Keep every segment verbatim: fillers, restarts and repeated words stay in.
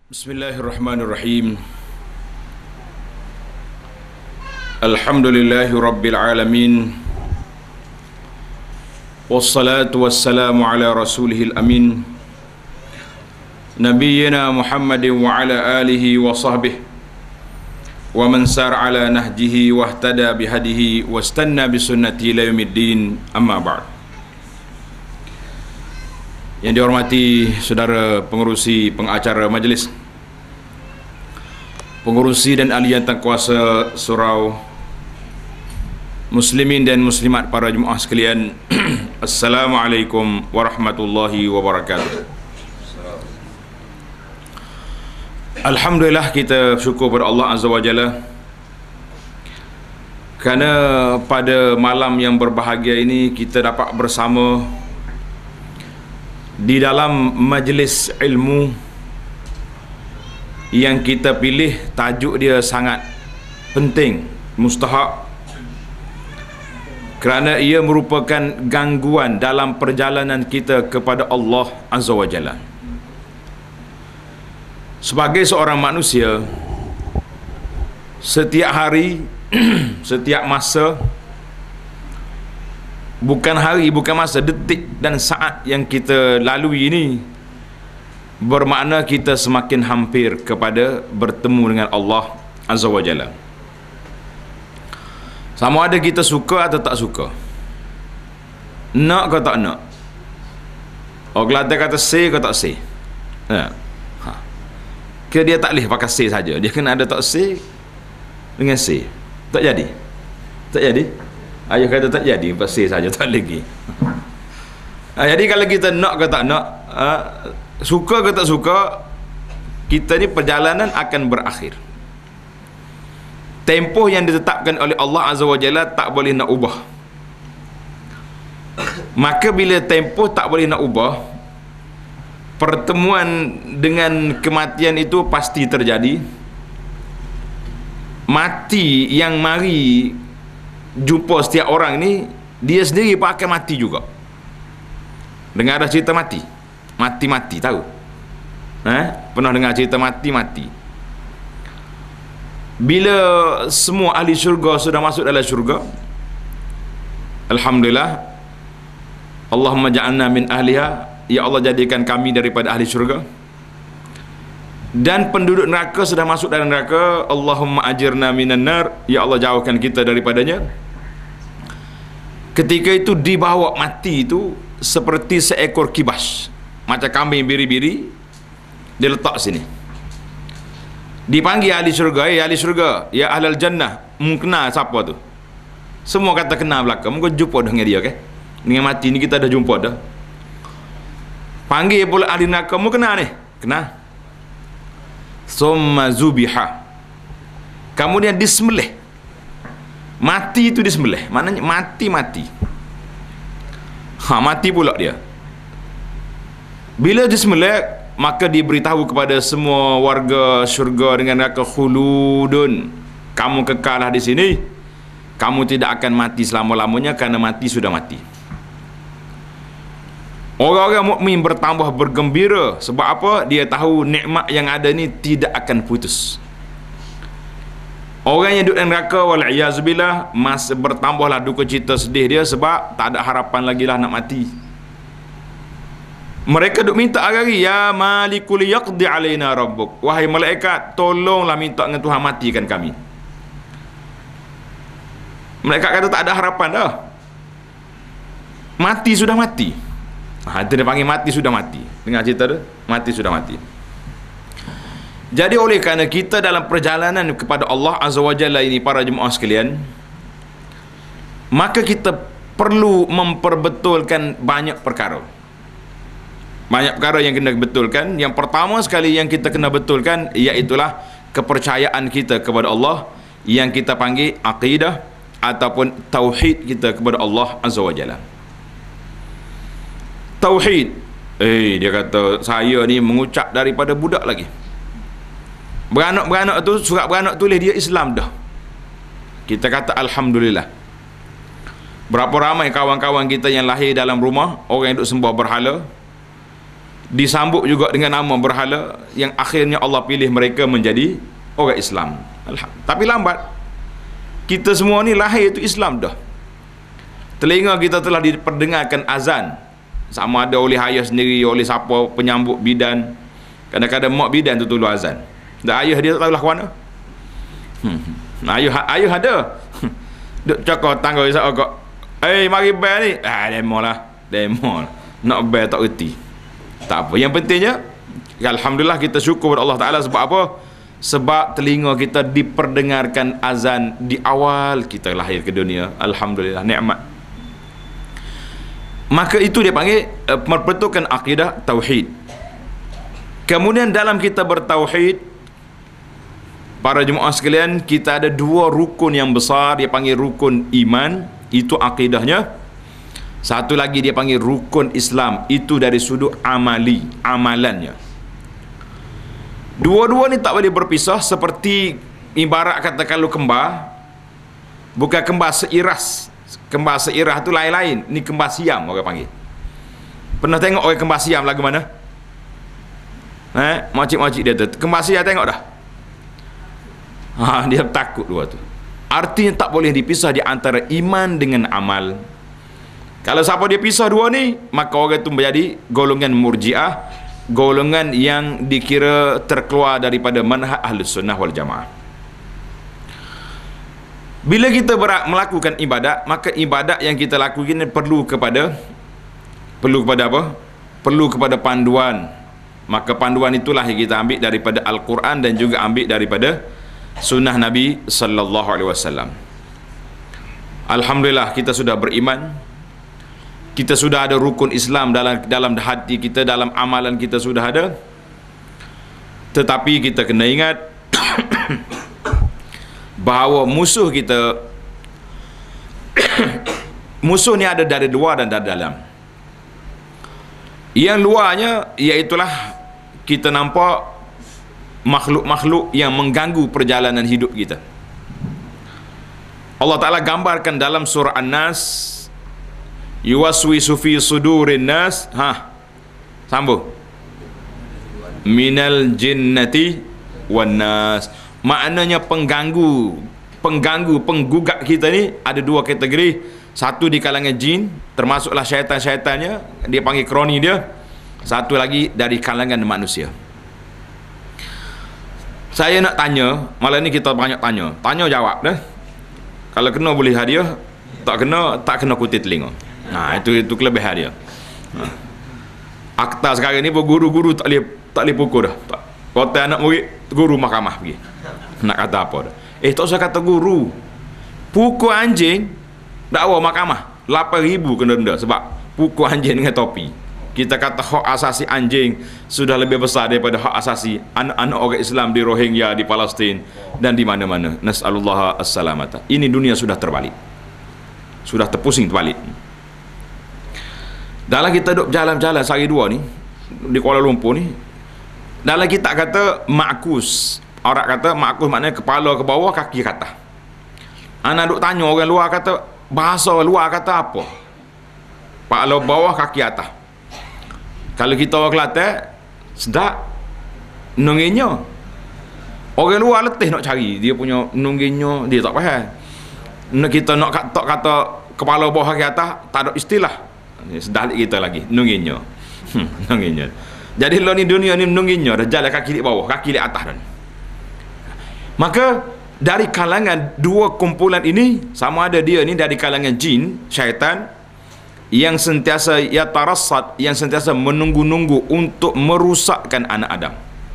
Bismillahirrahmanirrahim. Alhamdulillahi rabbil alamin. Wassalatu wassalamu ala rasulihil amin, nabiyyina Muhammadin wa ala alihi wa sahbihi wa man sar ala nahjihi wa ihtada bihadihi wa istanna bisunnati ila yaumiddin, amma ba'd. Yang dihormati saudara pengerusi pengacara majlis, pengurusi dan ahli jantan kuasa surau, muslimin dan muslimat, para jemaah sekalian, Assalamualaikum warahmatullahi wabarakatuh. Alhamdulillah, kita syukur kepada Allah Azza wa Jalla kerana pada malam yang berbahagia ini kita dapat bersama di dalam majlis ilmu yang kita pilih tajuk dia sangat penting, mustahak, kerana ia merupakan gangguan dalam perjalanan kita kepada Allah Azza wa Jalla. Sebagai seorang manusia, setiap hari setiap masa, bukan hari, bukan masa, detik dan saat yang kita lalui ini bermakna kita semakin hampir kepada bertemu dengan Allah Azza wa Jalla. Sama ada kita suka atau tak suka, nak ke tak nak, orang Kelantan kata say ke tak say, ha. Ha. Ke dia tak boleh pakai say saja, dia kena ada tak say dengan say. Tak jadi, tak jadi. Ayah kata tak jadi, pas say saja, tak lagi. Ha, jadi kalau kita nak ke tak nak, ha, suka ke tak suka, kita ni perjalanan akan berakhir. Tempoh yang ditetapkan oleh Allah Azza wa Jalla tak boleh nak ubah. Maka bila tempoh tak boleh nak ubah, pertemuan dengan kematian itu pasti terjadi. Mati yang mari jumpa setiap orang ni, dia sendiri pun akan mati juga. Dengar ada cerita mati? Mati-mati, tahu? Ha? Pernah dengar cerita mati-mati? Bila semua ahli syurga sudah masuk dalam syurga, alhamdulillah, Allahumma ja'alna min ahliha, ya Allah jadikan kami daripada ahli syurga. Dan penduduk neraka sudah masuk dalam neraka, Allahumma ajirna minan nar, ya Allah jauhkan kita daripadanya. Ketika itu dibawa mati itu seperti seekor kibas, macam kambing biri-biri, dia letak sini. Dipanggil ahli syurga, ya ahli syurga, ya ahlal jannah, mungkena siapa tu? Semua kata kenal belakang, mungkin jumpa dengan dia, okay? Dengan mati ni kita dah jumpa dah. Panggil pula ahli neraka, mungkena ni, kenal. Summa zubiha, kemudian disembelih. Mati itu disembelih, maknanya mati-mati. Ha, mati pula dia. Bila disembelih, maka diberitahu kepada semua warga syurga dengan neraka, khuludun, kamu kekallah di sini, kamu tidak akan mati selama-lamanya, kerana mati sudah mati. Orang-orang mukmin bertambah bergembira. Sebab apa? Dia tahu nikmat yang ada ni tidak akan putus. Orang yang duduk dalam neraka, wal'iyazubillah, masih bertambahlah duka cita sedih dia, sebab tak ada harapan lagi lah nak mati. Mereka duk minta hari-hari, ya malikul yaqdi alaina rabbuk, wahai malaikat, tolonglah minta dengan Tuhan matikan kami. Malaikat kata tak ada harapan dah, mati sudah mati. Ha, dia panggil mati sudah mati. Dengar cerita tu, mati sudah mati. Jadi oleh kerana kita dalam perjalanan kepada Allah Azza wa Jalla ini, para jemaah sekalian, maka kita perlu memperbetulkan banyak perkara. Banyak perkara yang kena betulkan. Yang pertama sekali yang kita kena betulkan, iaitulah kepercayaan kita kepada Allah, yang kita panggil akidah ataupun tauhid kita kepada Allah Azza wa Jalla. Tauhid, eh dia kata saya ni mengucap daripada budak lagi. Beranak-beranak tu, surat beranak tulis dia Islam dah. Kita kata alhamdulillah. Berapa ramai kawan-kawan kita yang lahir dalam rumah orang yang duk sembah berhala, disambut juga dengan nama berhala, yang akhirnya Allah pilih mereka menjadi orang Islam. Tapi lambat. Kita semua ni lahir itu Islam dah. Telinga kita telah diperdengarkan azan, sama ada oleh ayah sendiri, oleh siapa penyambut bidan. Kadang-kadang mak bidan tu tolong azan, dan ayah dia tak tahulah ke mana. hmm. ayah ayah ada duk cakap tangga isap kok, eh mari bel ni, ah demo lah, demo lah. Nak bel tak reti. Tak apa, yang pentingnya alhamdulillah kita syukur kepada Allah Ta'ala. Sebab apa? Sebab telinga kita diperdengarkan azan di awal kita lahir ke dunia. Alhamdulillah, nikmat. Maka itu dia panggil uh, memperbetul akidah tauhid. Kemudian dalam kita bertauhid, para jemaah sekalian, kita ada dua rukun yang besar. Dia panggil rukun iman, itu akidahnya. Satu lagi dia panggil rukun Islam, itu dari sudut amali, amalannya. Dua-dua ni tak boleh berpisah. Seperti ibarat kata kalau kembar, bukan kembar seiras. Kembar seiras tu lain-lain. Ni kembar siam orang panggil. Pernah tengok orang kembar siam lagu mana? Eh, makcik-makcik dia tu kembar siam, tengok dah. Ha, dia takut dua tu. Artinya tak boleh dipisah di antara iman dengan amal. Kalau siapa dia pisah dua ni, maka orang itu menjadi golongan murjiah, golongan yang dikira terkeluar daripada manhaj Ahlus Sunnah wal Jamaah. Bila kita berak melakukan ibadat, maka ibadat yang kita lakukan perlu kepada perlu kepada apa? Perlu kepada panduan. Maka panduan itulah yang kita ambil daripada Al-Quran dan juga ambil daripada sunnah Nabi sallallahu alaihi wasallam. Alhamdulillah kita sudah beriman. Kita sudah ada rukun Islam dalam dalam hati kita, dalam amalan kita sudah ada. Tetapi kita kena ingat bahawa musuh kita musuh ni ada dari luar dan dari dalam. Yang luarnya iaitulah kita nampak makhluk-makhluk yang mengganggu perjalanan hidup kita. Allah Ta'ala gambarkan dalam surah An-Nas, yuwaswisu fi sudurin nas, ha, sambung, minal jinnati wan nas. Maknanya pengganggu, pengganggu, penggugat kita ni ada dua kategori. Satu di kalangan jin, termasuklah syaitan-syaitannya, dia panggil kroni dia. Satu lagi dari kalangan manusia. Saya nak tanya, malam ni kita banyak tanya, tanya jawab dah. Kalau kena boleh hadiah, tak kena tak kena kutip telinga. Nah, itu itu kelebihan dia. Ha. Akta sekarang ni guru-guru tak boleh tak boleh pukul dah. Tak. Kata anak murid, guru mahkamah pergi. Nak kata apa dah? Eh, tak usah kata guru. Pukul anjing dakwa mahkamah lapan ribu kena denda sebab pukul anjing dengan topi. Kita kata hak asasi anjing sudah lebih besar daripada hak asasi anak-anak orang Islam di Rohingya, di Palestin dan di mana-mana. Nas'alullah as-salamata. Ini dunia sudah terbalik. Sudah terpusing terbalik. Dalam kita duduk jalan-jalan sehari dua ni di Kuala Lumpur ni, dalam kita kata makus. Orang kata makus maknanya kepala ke bawah, kaki ke atas. Anak duk tanya orang luar kata, bahasa luar kata apa? Kepala bawah, kaki atas. Kalau kita orang Kelantan, sedap nunginya. Orang luar letih nak cari dia punya nunginya, dia tak faham. Kita nak kata, kata kepala bawah kaki atas, tak ada istilah. Sedap kita lagi nunginya. Hmm, nunginya. Jadi lo ni dunia ni nunginya dah jalan kaki di bawah, kaki di atas dah. Maka dari kalangan dua kumpulan ini, sama ada dia ni dari kalangan jin, syaitan, yang sentiasa ya tarassad, yang sentiasa menunggu-nunggu untuk merusakkan anak Adam.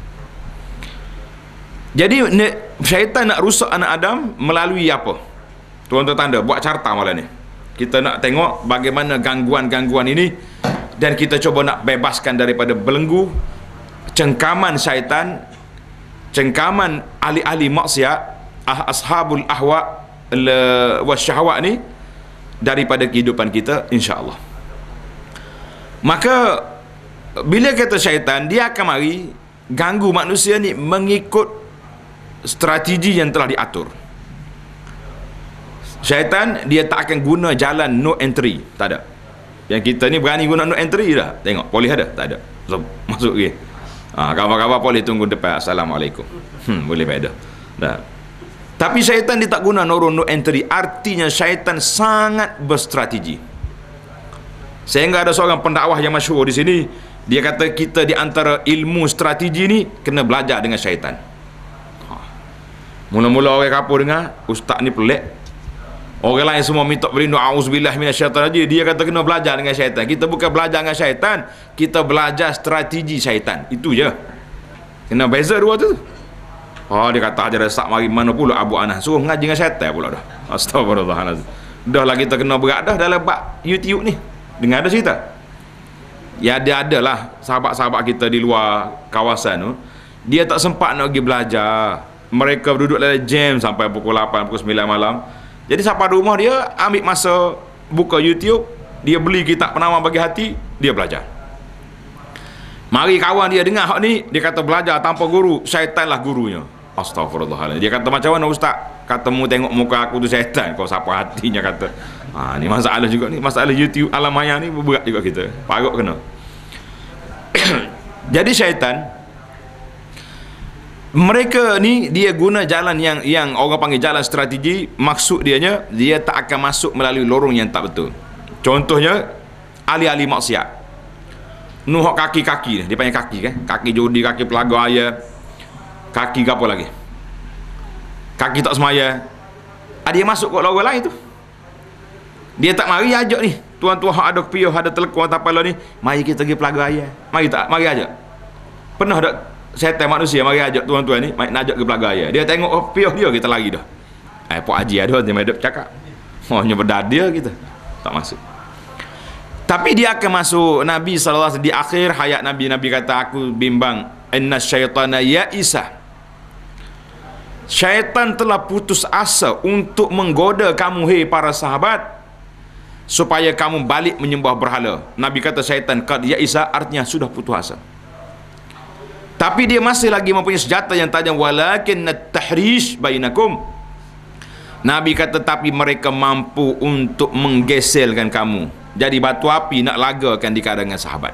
Jadi syaitan nak rusak anak Adam melalui apa? Tuan-tuan tanda, buat carta malam ni. Kita nak tengok bagaimana gangguan-gangguan ini, dan kita cuba nak bebaskan daripada belenggu cengkaman syaitan, cengkaman ahli-ahli maksiat, ashabul ahwa wa syahwat ni daripada kehidupan kita, insya-Allah. Maka bila kata syaitan, dia akan mari ganggu manusia ni mengikut strategi yang telah diatur. Syaitan dia tak akan guna jalan no entry, tak ada. Yang kita ni berani guna no entry dah. Tengok, boleh ada? Tak ada. so, masuk lagi. Ha, kawan-kawan boleh tunggu depan. Assalamualaikum. Hmm, boleh beda. Dah. Tapi syaitan dia tak guna no no entry. Artinya syaitan sangat berstrategi. Sehingga ada seorang pendakwah yang masyhur di sini, dia kata kita di antara ilmu strategi ni kena belajar dengan syaitan. Ha. Mula-mula orang kapur dengar, ustaz ni pelik. Orang lain semua minta berlindung, auzubillah minasyaitan rajim. Dia kata kena belajar dengan syaitan. Kita bukan belajar dengan syaitan, kita belajar strategi syaitan. Itu je. Kena beza dua tu. Oh, dia kata ajar sak mari mana pula Abu Anas suruh ngaji dengan syaitan pula dah. Astagfirullahalazim. Dah lah kita kena berat dah dalam bab YouTube ni. Dengar ada cerita. Ya dia adalah sahabat-sahabat kita di luar kawasan tu. Dia tak sempat nak pergi belajar. Mereka duduk dalam jam sampai pukul lapan, pukul sembilan malam. Jadi sampai rumah dia ambil masa buka YouTube, dia beli kitab Penawar Bagi Hati, dia belajar. Mari kawan dia dengar hak ni, dia kata belajar tanpa guru, syaitanlah gurunya. Astagfirullahaladzim. Dia kata macam mana ustaz? Kata mu tengok muka aku tu syaitan, kau siapa hatinya kata. Ha ni masalah juga ni, masalah YouTube alam maya ni berat juga kita. Parut kena. Jadi syaitan mereka ni dia guna jalan yang yang orang panggil jalan strategi. Maksud dianya dia tak akan masuk melalui lorong yang tak betul. Contohnya ahli-ahli maksiat. Nuh kaki-kaki ni, dia panggil kaki kan? Kaki judi, kaki pelaga ayah. Kaki ke apa lagi? Kaki tak semaya. Ah, dia masuk ke lorong lain tu. Dia tak mari ajak ni. Tuan-tuan ada kepiah, ada telekong tapala ni, mari kita pergi pelaga ayah. Mari tak? Mari ajak. Pernah tak syaitan manusia mari ajak tuan-tuan ni, mari nak ajak ke pelaga ayah. Dia tengok oh, piah dia, kita lari dah. Eh, Pak Haji ada dia mai duk cakap. Oh, nyebedah dia kita. Tak masuk. Tapi dia akan masuk. Nabi sallallahu alaihi wasallam di akhir hayat Nabi, Nabi kata aku bimbang inna syaitana ya'isa. Syaitan telah putus asa untuk menggoda kamu hei para sahabat supaya kamu balik menyembah berhala. Nabi kata syaitan qad ya'isa artinya sudah putus asa. Tapi dia masih lagi mempunyai senjata yang tajam, walakin at-tahrish bainakum. Nabi kata tapi mereka mampu untuk menggeselkan kamu. Jadi batu api nak lagakan di kalangan sahabat.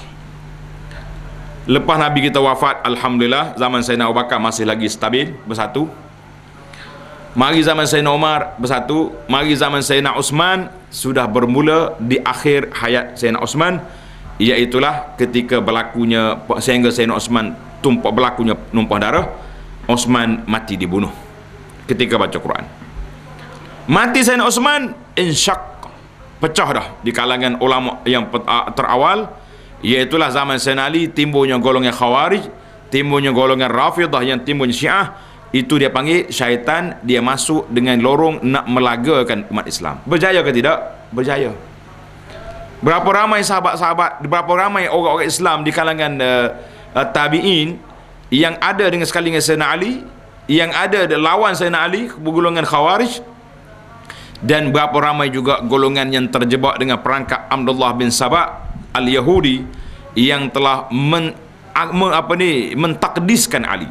Lepas Nabi kita wafat, alhamdulillah zaman Sayyidina Abu Bakar masih lagi stabil, bersatu. Mari zaman Sayyidina Umar bersatu. Mari zaman Sayyidina Uthman sudah bermula di akhir hayat Sayyidina Uthman, iaitulah ketika berlakunya sehingga Sayyidina Uthman tumpah berlakunya numpah darah, Uthman mati dibunuh ketika baca Quran. Mati Sayyidina Uthman, insyaq, pecah dah di kalangan ulama yang terawal, iaitulah zaman Sayyidina Ali timbulnya golongan Khawarij, timbulnya golongan Rafidah yang timbulnya Syiah. Itu dia panggil syaitan, dia masuk dengan lorong nak melagakan umat Islam. Berjaya ke tidak? Berjaya. Berapa ramai sahabat-sahabat, berapa ramai orang-orang Islam di kalangan uh, uh, tabi'in yang ada dengan sekali dengan Sayyidina Ali, yang ada lawan Sayyidina Ali, golongan Khawarij, dan berapa ramai juga golongan yang terjebak dengan perangkap Abdullah bin Sabah al-Yahudi yang telah men, men, apa ni, mentakdiskan Ali.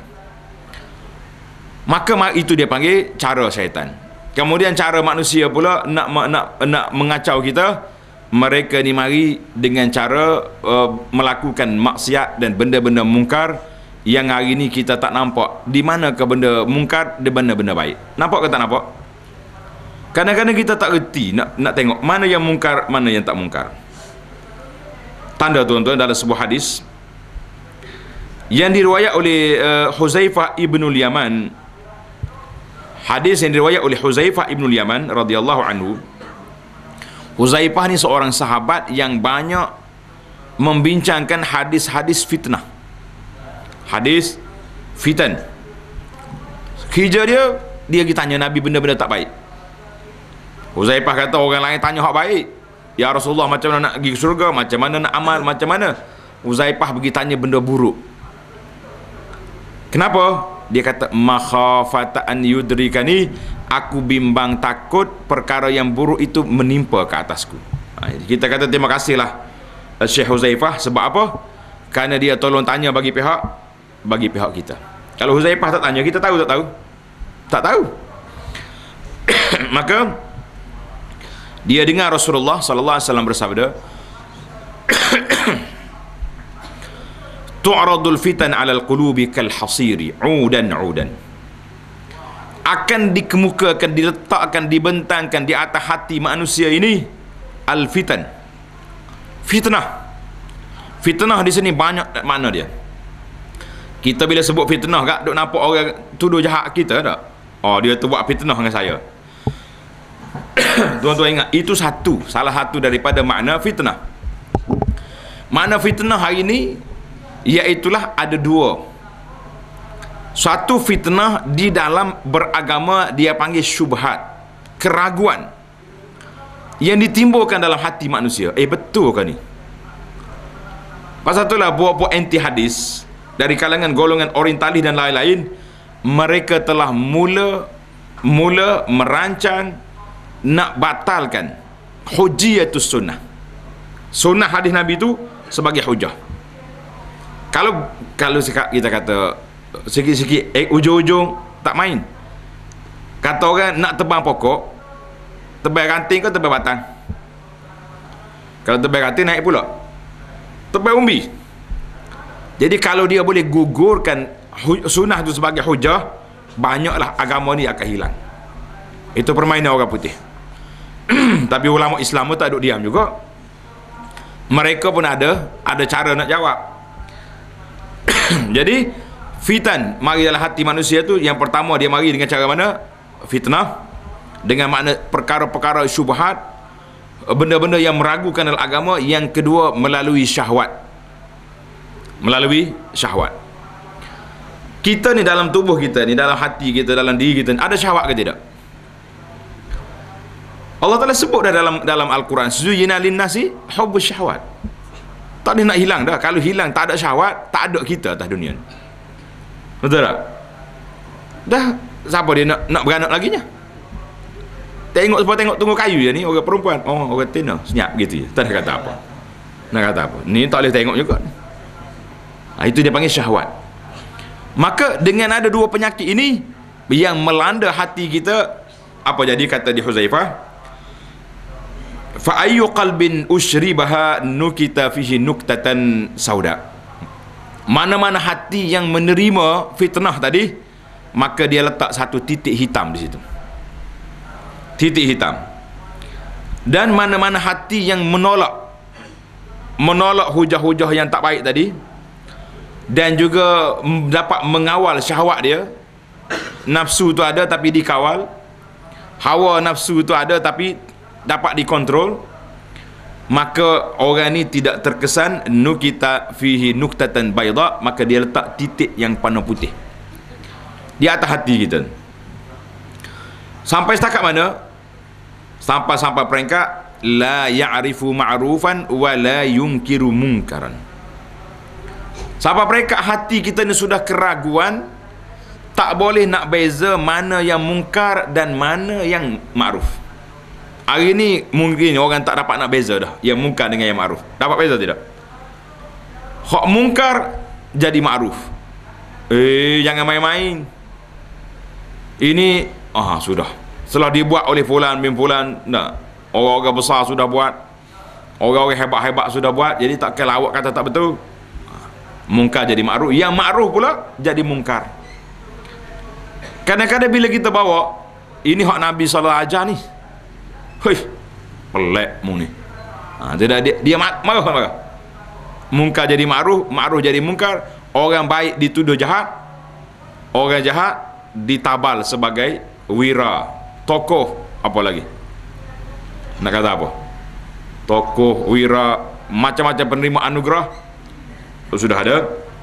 Maka itu dia panggil cara syaitan. Kemudian cara manusia pula nak nak nak mengacau kita. Mereka ni mari dengan cara uh, melakukan maksiat dan benda-benda mungkar yang hari ni kita tak nampak di mana ke benda mungkar dan benda-benda baik. Nampak ke tak nampak? Kadang-kadang kita tak reti nak nak tengok mana yang mungkar, mana yang tak mungkar. Tanda tuan-tuan dalam sebuah hadis yang diriwayat oleh uh, Huzaifah ibnul Yaman. Hadis yang diriwayat oleh Huzaifah ibnul Yaman radhiyallahu anhu. Huzaifah ni seorang sahabat yang banyak membincangkan hadis-hadis fitnah. Hadis fitan. Hijrah dia, dia pergi tanya Nabi benda-benda tak baik. Huzaifah kata orang lain tanya hak baik. Ya Rasulullah, macam mana nak pergi ke syurga, macam mana nak amal, macam mana? Huzaifah pergi tanya benda buruk. Kenapa? Dia kata makhafata an yudrikani, aku bimbang takut perkara yang buruk itu menimpa ke atasku. Ha, kita kata terima kasihlah Syekh Huzaifah. Sebab apa? Kerana dia tolong tanya bagi pihak bagi pihak kita. Kalau Huzaifah tak tanya, kita tahu tak tahu? Tak tahu. Maka dia dengar Rasulullah sallallahu alaihi wasallam bersabda, tu'radul fitan 'alal qulubi kal hasiri 'udan 'udan, akan dikemukakan, diletakkan, dibentangkan di atas hati manusia ini al fitan, fitnah. Fitnah di sini banyak makna dia. Kita bila sebut fitnah gak duk nampak orang tuduh jahat kita tak? Oh, dia tu buat fitnah dengan saya. Tuan-tuan ingat, itu satu, salah satu daripada makna fitnah. Makna fitnah hari ini iaitulah ada dua. Satu fitnah di dalam beragama dia panggil syubhat, keraguan yang ditimbulkan dalam hati manusia. Eh, betul ke ni? Pasal itulah buat-buat anti hadis dari kalangan golongan orientalis dan lain-lain, mereka telah mula mula merancang nak batalkan hujiyatus sunnah, sunnah hadis Nabi itu sebagai hujah. Kalau kalau kita kata sikit-sikit eh, ujung-ujung tak main, kata orang nak tebang pokok, tebang ranting ke tebang batang? Kalau tebang ranting naik pula, tebang umbi. Jadi kalau dia boleh gugurkan sunnah itu sebagai hujah, banyaklah agama ni akan hilang. Itu permainan orang putih. Tapi ulama Islam pun tak duduk diam juga. Mereka pun ada ada cara nak jawab. Jadi fitan mari dalam hati manusia tu, yang pertama dia mari dengan cara mana? Fitnah, dengan makna perkara-perkara syubhat, benda-benda yang meragukan dalam agama. Yang kedua melalui syahwat, melalui syahwat. Kita ni dalam tubuh kita ni, dalam hati kita, dalam diri kita ni, ada syahwat ke tidak? Allah Ta'ala sebut dah dalam dalam Al-Quran, zuyyina linnasi hubbus syahwat. Tak boleh nak hilang dah. Kalau hilang tak ada syahwat, tak ada kita atas dunia ni. Betul tak? Dah, siapa dia nak nak beranak lagi nya? Tengok sebab tengok tunggu kayu je ni, orang perempuan. Oh, orang tina, senyap gitu je. Tak ada kata apa. Nak kata apa? Ni tak boleh tengok juga. Nah, itu dia panggil syahwat. Maka dengan ada dua penyakit ini yang melanda hati kita, apa jadi? Kata di Huzaifah, fa ayyu qalbin ushribaha nukita fihi nuktatan sauda. Mana-mana hati yang menerima fitnah tadi, maka dia letak satu titik hitam di situ. Titik hitam. Dan mana-mana hati yang menolak menolak hujah-hujah yang tak baik tadi, dan juga dapat mengawal syahwat dia, nafsu tu ada tapi dikawal, hawa nafsu tu ada tapi dapat dikontrol, maka orang ni tidak terkesan nukita fihi nuktatan bayda, maka dia letak titik yang warna putih di atas hati kita. Sampai setakat mana? Sampai-sampai peringkat la ya'rifu ma'rufan wa la yunkiru munkaran. Sampai peringkat hati kita ni sudah keraguan, tak boleh nak beza mana yang mungkar dan mana yang ma'ruf. Hari ni mungkin orang tak dapat nak beza dah yang mungkar dengan yang ma'ruf. Dapat beza tidak? Hak mungkar jadi ma'ruf. Eh, jangan main-main. Ini ah sudah, setelah dibuat oleh fulan bin fulan, nah, orang-orang besar sudah buat, orang-orang hebat-hebat sudah buat, jadi tak kira awak kata tak betul. Mungkar jadi ma'ruf, yang ma'ruf pula jadi mungkar. Kadang-kadang bila kita bawa ini hak Nabi sallallahu alaihi wasallam ajar ni, hei, pelik mu ni. Ha, tidak, dia, dia marah marah. Mungkar jadi ma'ruf, ma'ruf jadi mungkar. Orang baik dituduh jahat, orang jahat ditabal sebagai wira, tokoh, apa lagi? Nak kata apa? Tokoh, wira, macam-macam penerima anugerah sudah ada.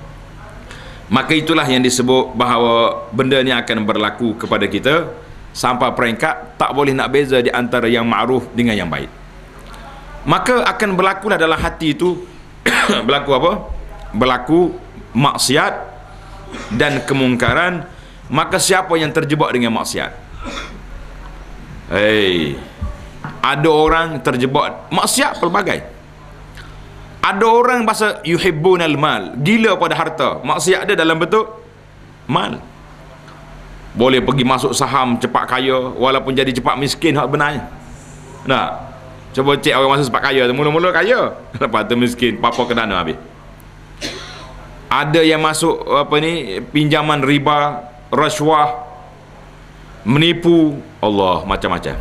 Maka itulah yang disebut bahawa benda ni akan berlaku kepada kita sampai peringkat tak boleh nak beza di antara yang ma'ruf dengan yang baik. Maka akan berlakulah dalam hati itu berlaku apa? Berlaku maksiat dan kemungkaran. Maka siapa yang terjebak dengan maksiat? Hei, ada orang terjebak maksiat pelbagai. Ada orang bahasa yuhibbunal mal, gila pada harta. Maksiat dia dalam bentuk mal. Boleh pergi masuk saham cepat kaya walaupun jadi cepat miskin hak benarnya. Nah, cuba cek orang masuk cepat kaya tu, mula-mula kaya, lepas tu miskin, apa-apa ke dana habis. Ada yang masuk apa ni, pinjaman riba, rasuah, menipu, Allah, macam-macam.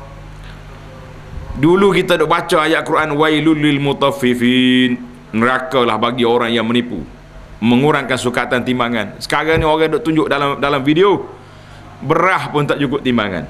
Dulu kita duk baca ayat Quran, wailul lil mutaffifin, nerakalah bagi orang yang menipu, mengurangkan sukatan timbangan. Sekarang ni orang duk tunjuk dalam dalam video, berah pun tak cukup timbangan.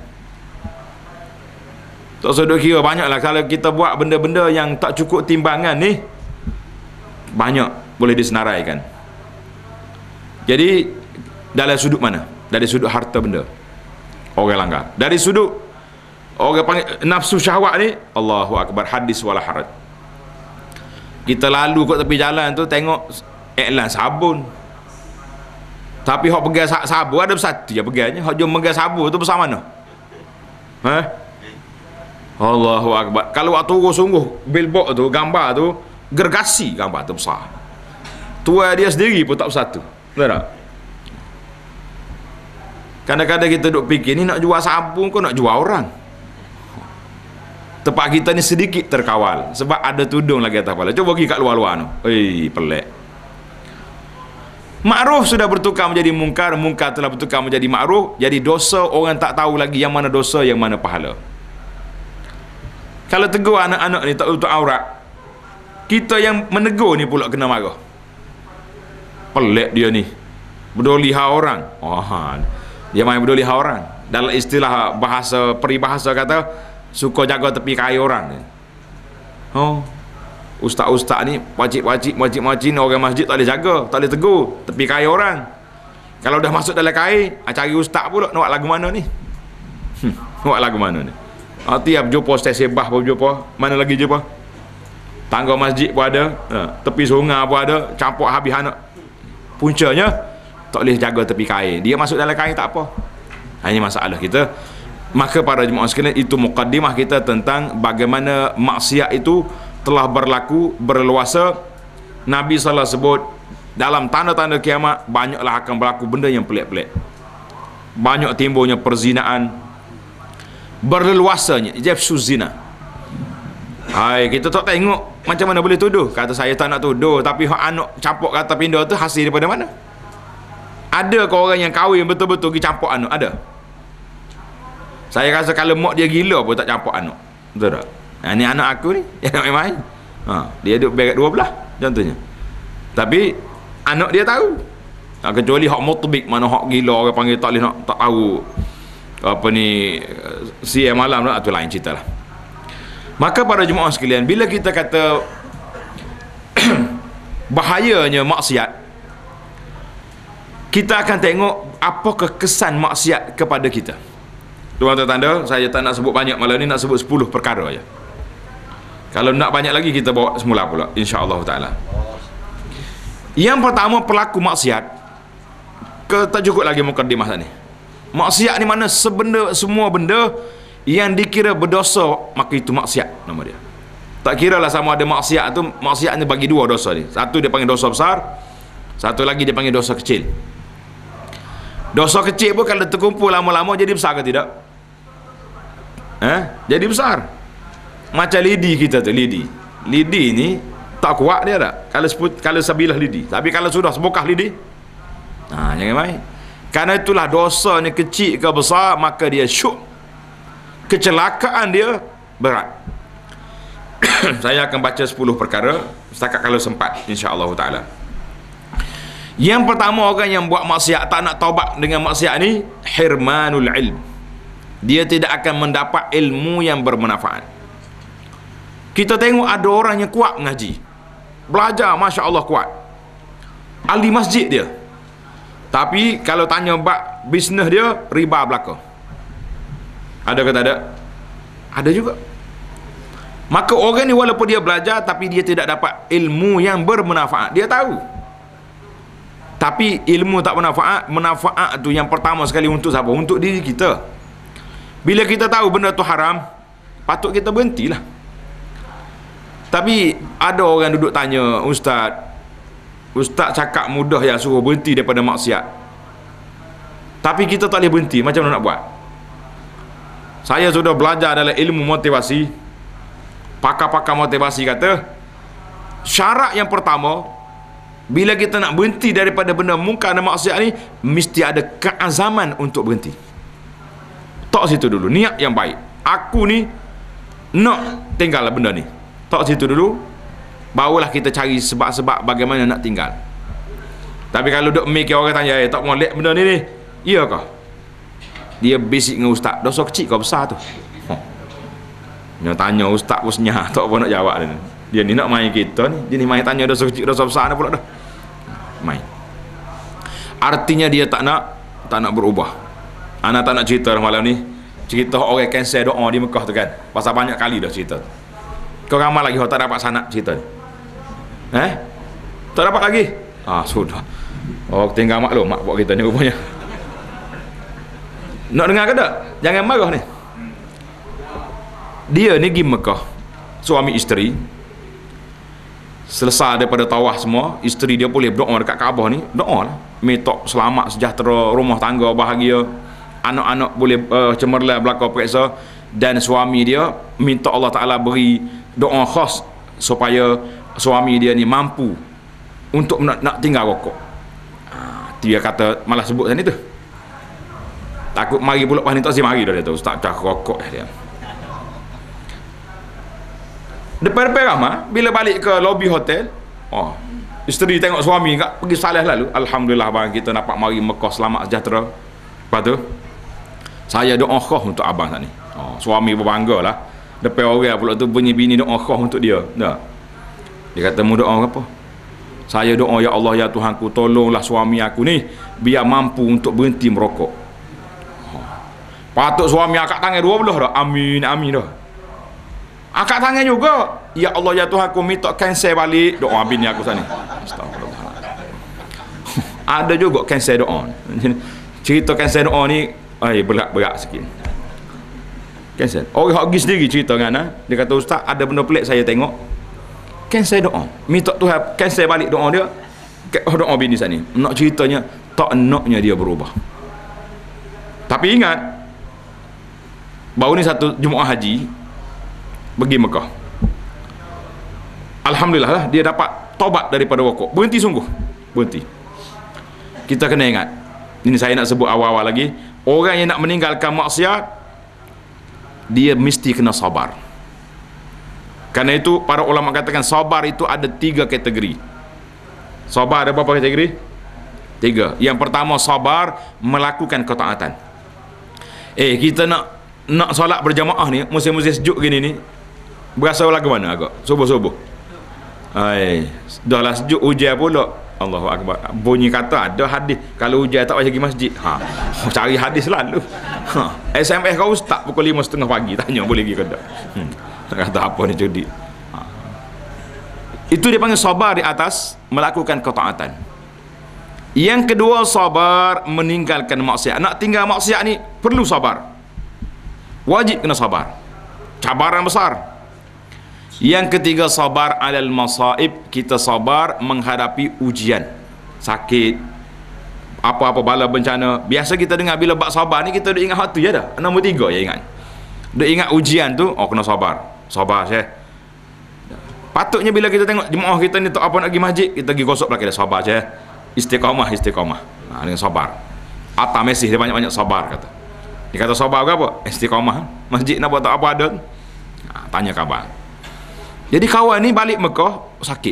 Tak usah duk kira banyaklah. Kalau kita buat benda-benda yang tak cukup timbangan ni, banyak boleh disenaraikan. Jadi dalam sudut mana? Dari sudut harta benda orang langgar. Dari sudut orang panggil nafsu syahwat ni, Allahu akbar, hadis wala haraj. Kita lalu kat tepi jalan tu tengok iklan sabun, tapi hok pegang sabun ada satu je pegangnya. Hok jom pegang sabun tu besar mana? Ha? Allahu akbar. Kalau waktu turun sungguh billboard tu, gambar tu gergasi, gambar tu besar. Tua dia sendiri pun tak bersatu. Betul tak? Kadang-kadang kita duk fikir ni nak jual sabun kau nak jual orang. Tempat kita ni sedikit terkawal sebab ada tudung lagi atas kepala. Cuba pergi kat luar-luar tu. Eh, pelik. Ma'ruf sudah bertukar menjadi mungkar, mungkar telah bertukar menjadi ma'ruf. Jadi dosa orang tak tahu lagi yang mana dosa, yang mana pahala. Kalau tegur anak-anak ni tak tutup aurat, kita yang menegur ni pula kena marah. Pelik dia ni, berdoliha orang. Oh, dia main berdoliha orang. Dalam istilah bahasa peribahasa kata, suka jaga tepi kaya orang. Oh, ustaz-ustaz ni wajib-wajib wajib-wajib orang masjid tak boleh jaga, tak boleh tegur tepi kaya orang. Kalau dah masuk dalam kaya, cari ustaz pula, nak buat lagu mana ni? Hmm, nak buat lagu mana ni? Ha, tiap jumpa stesen bah pun jumpa, mana lagi jumpa? Tangga masjid pun ada, ha, tepi sungai pun ada, campur habis anak. Puncanya tak boleh jaga tepi kaya. Dia masuk dalam kaya tak apa. Hanya masalah kita. Maka para jemaah sekalian, itu mukaddimah kita tentang bagaimana maksiat itu telah berlaku berluasa. Nabi sallallahu alaihi wasallam sebut dalam tanda-tanda kiamat banyaklah akan berlaku benda yang pelik-pelik. Banyak timbulnya perzinaan, berleluasanya jafsu zina. Hai, kita tak tengok macam mana boleh tuduh. Kata saya tak nak tuduh, tapi hak anak campur kata pindah tu hasil daripada mana? Ada ke orang yang kahwin betul-betul pergi campur anak? Ada. Saya rasa kalau mak dia gila pun tak campur anak. Betul tak? Nah, ni anak aku ni, yang nak main-main. Ha, dia duduk berat dua belah contohnya. Tapi anak dia tahu. Nah, kecuali hak mutbik, mana hak gila orang panggil tak boleh nak tak tahu apa ni siang malam lah, tu lain cerita lah. Maka para jemaah sekalian, bila kita kata bahayanya maksiat, kita akan tengok apakah kesan maksiat kepada kita. Tuan tanda, saya tak nak sebut banyak malam ni, nak sebut sepuluh perkara aja. Kalau nak banyak lagi kita bawa semula pula, insya-Allah taala. Yang pertama, pelaku maksiat, ke tak cukup lagi mukadimah ni. Maksiat ni mana sebenda, semua benda yang dikira berdosa, maka itu maksiat nama dia. Tak kira lah sama ada maksiat tu, maksiatnya bagi dua dosa ni. Satu dia panggil dosa besar, satu lagi dia panggil dosa kecil. Dosa kecil pun kalau terkumpul lama-lama jadi besar ke tidak? Eh? Jadi besar. Macam lidi kita tu, lidi. Lidi ni tak kuat dia tak? Kalau seput, kalau sebilah lidi. Tapi kalau sudah sebokah lidi, nah, jangan main. Karena itulah dosa ni kecil ke besar, maka dia syuk. Kecelakaan dia berat. Saya akan baca sepuluh perkara setakat kalau sempat, insya-Allah taala. Yang pertama, orang yang buat maksiat tak nak taubat dengan maksiat ni, hirmanul ilm. Dia tidak akan mendapat ilmu yang bermanfaat. Kita tengok ada orang yang kuat mengaji, belajar masya-Allah kuat, ahli masjid dia, tapi kalau tanya bab bisnes dia, riba belaka. Ada ke tak ada? Ada juga. Maka orang ni walaupun dia belajar, tapi dia tidak dapat ilmu yang bermanfaat. Dia tahu, tapi ilmu tak bermanfaat. Manfaat tu yang pertama sekali untuk siapa? Untuk diri kita. Bila kita tahu benda tu haram, patut kita berhentilah. Tapi ada orang duduk tanya, Ustaz, Ustaz cakap mudah yang suruh berhenti daripada maksiat, tapi kita tak boleh berhenti, macam mana nak buat? Saya sudah belajar dalam ilmu motivasi. Pakar-pakar motivasi kata, syarat yang pertama Bila kita nak berhenti daripada benda mungkar dan maksiat ni, mesti ada keazaman untuk berhenti. Tak situ dulu, niat yang baik. Aku ni nak tinggal benda ni. Tak situ dulu, barulah kita cari sebab-sebab bagaimana nak tinggal. Tapi kalau duk mikir orang tanya, eh, tak molek benda ni ni, iya kah? Dia bisik dengan ustaz, dosa kecil kau besar tu. Huh. Dia tanya ustaz pun senyap, tak apa nak jawab dia. Dia ni nak main kita ni, dia ni main tanya dosa kecil, dosa besar pula dah. Main. Artinya dia tak nak tak nak berubah. Anak tak nak cerita malam ni, cerita orang cancel doa di Mekah tu kan, pasal banyak kali dah cerita. Kau ramai lagi orang tak dapat sanak cerita ni. Eh? Tak dapat lagi? Ah, sudah. Oh, tinggal mak lu, mak buat kita ni rupanya. Nak dengar ke tak? Jangan marah ni. Dia ni pergi Mekah, suami isteri. Selesai daripada tawaf semua, isteri dia boleh berdoa dekat Kaabah ni, doa lah, minta selamat sejahtera, rumah tangga bahagia, anak-anak boleh uh, cemerlang belaka periksa, dan suami dia minta Allah Ta'ala beri doa khas supaya suami dia ni mampu untuk nak, nak tinggal rokok. Ha, dia kata malah sebut tadi tu, takut mari pula pas ni tak si mari dah dia tu, ustaz dah rokok dia. Depan-depan ramah, bila balik ke lobi hotel, oh, isteri tengok suami kat pergi salah lalu, alhamdulillah bang kita dapat mari Mekah selamat sejahtera. Lepas tu saya doa khas untuk abang tadi. Oh, suami berbangga lah. Depan orang pula tu bunyi bini doa khas untuk dia. Dah. Dia kata mu doa apa? Saya doa, ya Allah ya Tuhanku, tolonglah suami aku ni biar mampu untuk berhenti merokok. Oh. Patut suami akak tangan dua belah dah. Amin amin dah. Akak tangan juga, ya Allah ya Tuhan aku minta cancel balik doa bini aku sana. Astagfirullah. Ada juga cancel doa. Cerita cancel doa ni ai berat-berat sikit. Cancel. Orang hak pergi sendiri cerita dengan ana, dia kata ustaz ada benda pelik saya tengok. Cancel doa. Minta Tuhan cancel balik doa dia. Doa bini sana. Nak ceritanya tak naknya dia berubah. Tapi ingat, baru ni satu Jumaat haji pergi Mekah, alhamdulillah lah dia dapat taubat daripada rokok, berhenti sungguh, berhenti. Kita kena ingat, ini saya nak sebut awal-awal lagi, orang yang nak meninggalkan maksiat dia mesti kena sabar. Karena itu para ulama katakan sabar itu ada tiga kategori. Sabar ada berapa kategori? Tiga. Yang pertama sabar melakukan ketaatan. Eh kita nak nak solat berjamaah ni musim-musim sejuk gini ni, berasa lagu mana agak? Subuh-subuh. Ai, dah lah sejuk hujan pula. Allahu akbar. Bunyi kata ada hadis kalau hujan tak payah pergi masjid. Ha, cari hadis lalu. Ha, S M S kau ustaz pukul lima tiga puluh pagi tanya boleh pergi ke tak? Hmm. Kata apa ni judi. Ha. Itu dia panggil sabar di atas melakukan ketaatan. Yang kedua sabar meninggalkan maksiat. Nak tinggal maksiat ni perlu sabar. Wajib kena sabar. Cabaran besar. Yang ketiga sabar alal masaib, kita sabar menghadapi ujian, sakit, apa-apa bala bencana. Biasa kita dengar bila bab sabar ni kita dah ingat hatu je dah. Nombor tiga ya ingat. Dah ingat ujian tu, oh kena sabar. Sabar saya. Patutnya bila kita tengok jemaah kita ni tak apa nak pergi masjid, kita pergi gosok belakang dia, sabar saya. Istiqamah, istiqamah. Ha, dengan sabar. Atas mesih dia banyak-banyak sabar kata. Dia kata sabar ke apa? Istiqamah. Masjid nak buat tak apa ada. Ha, tanya khabar. Jadi kawan ni balik Mekah sakit,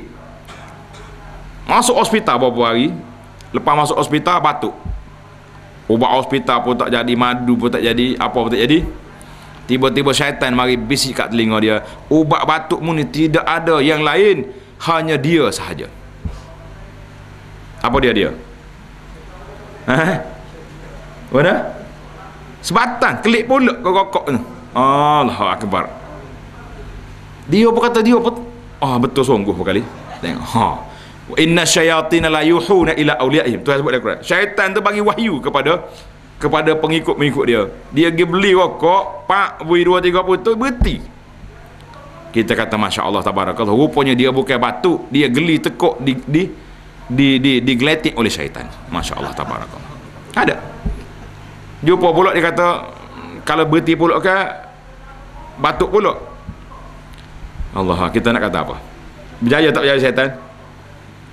masuk hospital beberapa hari. Lepas masuk hospital batuk, ubat hospital pun tak jadi, madu pun tak jadi, apa pun tak jadi. Tiba-tiba syaitan mari bisik kat telinga dia, ubat batukmu ni tidak ada yang lain, hanya dia sahaja. Apa dia dia? Ha? Mana? Sebatang kelik pula ke rokok tu. Allahu akbar. Dia pun kata dia pun ah betul sungguh sekali. Tengok. Ha. Inna syayatin la yuhuna ila awliyaihim. Tuhan sebut dalam Quran. Syaitan tu bagi wahyu kepada kepada pengikut-pengikut dia. Dia pergi beli rokok, pak bui dua tiga putus berhenti. Kita kata masya-Allah tabarakallah. Rupanya dia bukan batuk, dia geli tekuk di di di di digeletik oleh syaitan. Masya-Allah tabarakallah. Ada. Jumpa pula dia kata kalau berhenti pula ke batuk pula. Allah, kita nak kata apa? Berjaya tak berjaya syaitan?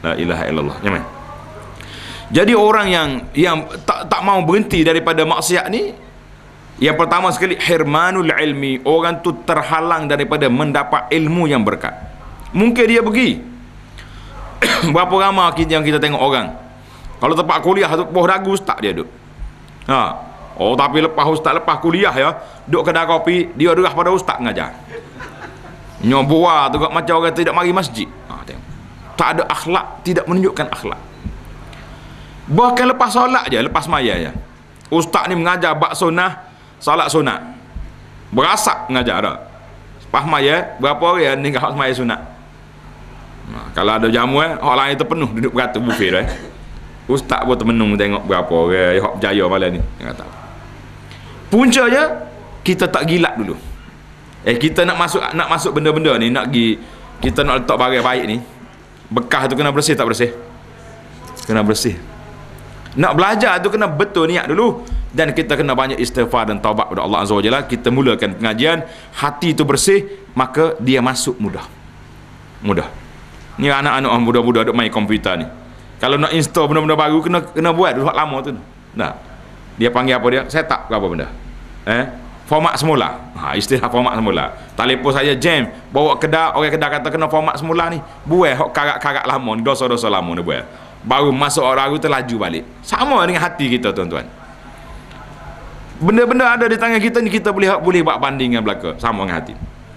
La ilaha illallah. Jangan. Jadi orang yang yang tak tak mau berhenti daripada maksiat ni, yang pertama sekali hirmanul ilmi, orang tu terhalang daripada mendapat ilmu yang berkat. Mungkin dia pergi berapa ramai yang kita tengok orang kalau tempat kuliah tu boh dagu ustaz dia duduk. Ha. Oh tapi lepas ustaz lepas kuliah ya, duduk kedai kopi, dia derah pada ustaz ngajar. Nyobua tu macam orang tidak mari masjid. Ha, tengok. Tak ada akhlak, tidak menunjukkan akhlak. Bahkan lepas solat je, lepas maya je, ustaz ni mengajar bab sunnah, solat sunat, berasak mengajar dah. Lepas maya, berapa orang ni kat maya sunat. Nah, kalau ada jamu eh, orang lain terpenuh duduk beratur buffet dah. Eh. Ustaz pun termenung tengok berapa orang yang berjaya malam ni. Dia kata. Puncanya kita tak gilat dulu. Eh kita nak masuk nak masuk benda-benda ni, nak pergi kita nak letak barang baik ni, bekas tu kena bersih tak bersih? Kena bersih. Nak belajar tu kena betul niat dulu, dan kita kena banyak istighfar dan taubat kepada Allah Azza wa Jalla. Kita mulakan pengajian, hati tu bersih, maka dia masuk mudah. Mudah. Ni anak-anak muda-muda duk main komputer ni. Kalau nak install benda-benda baru kena kena buat dulu lama tu. Nah. Dia panggil apa dia? Setup ke apa benda? Eh? Format semula. Ha, istilah format semula. Telefon saya jam, bawa kedai, orang kedai kata kena format semula ni. Buat hok karak-karak lama ni, dosa-dosa lama ni buat. Baru masuk orang baru terlaju balik. Sama dengan hati kita tuan-tuan. Benda-benda ada di tangan kita ni, kita boleh boleh buat banding dengan belaka. Sama dengan hati.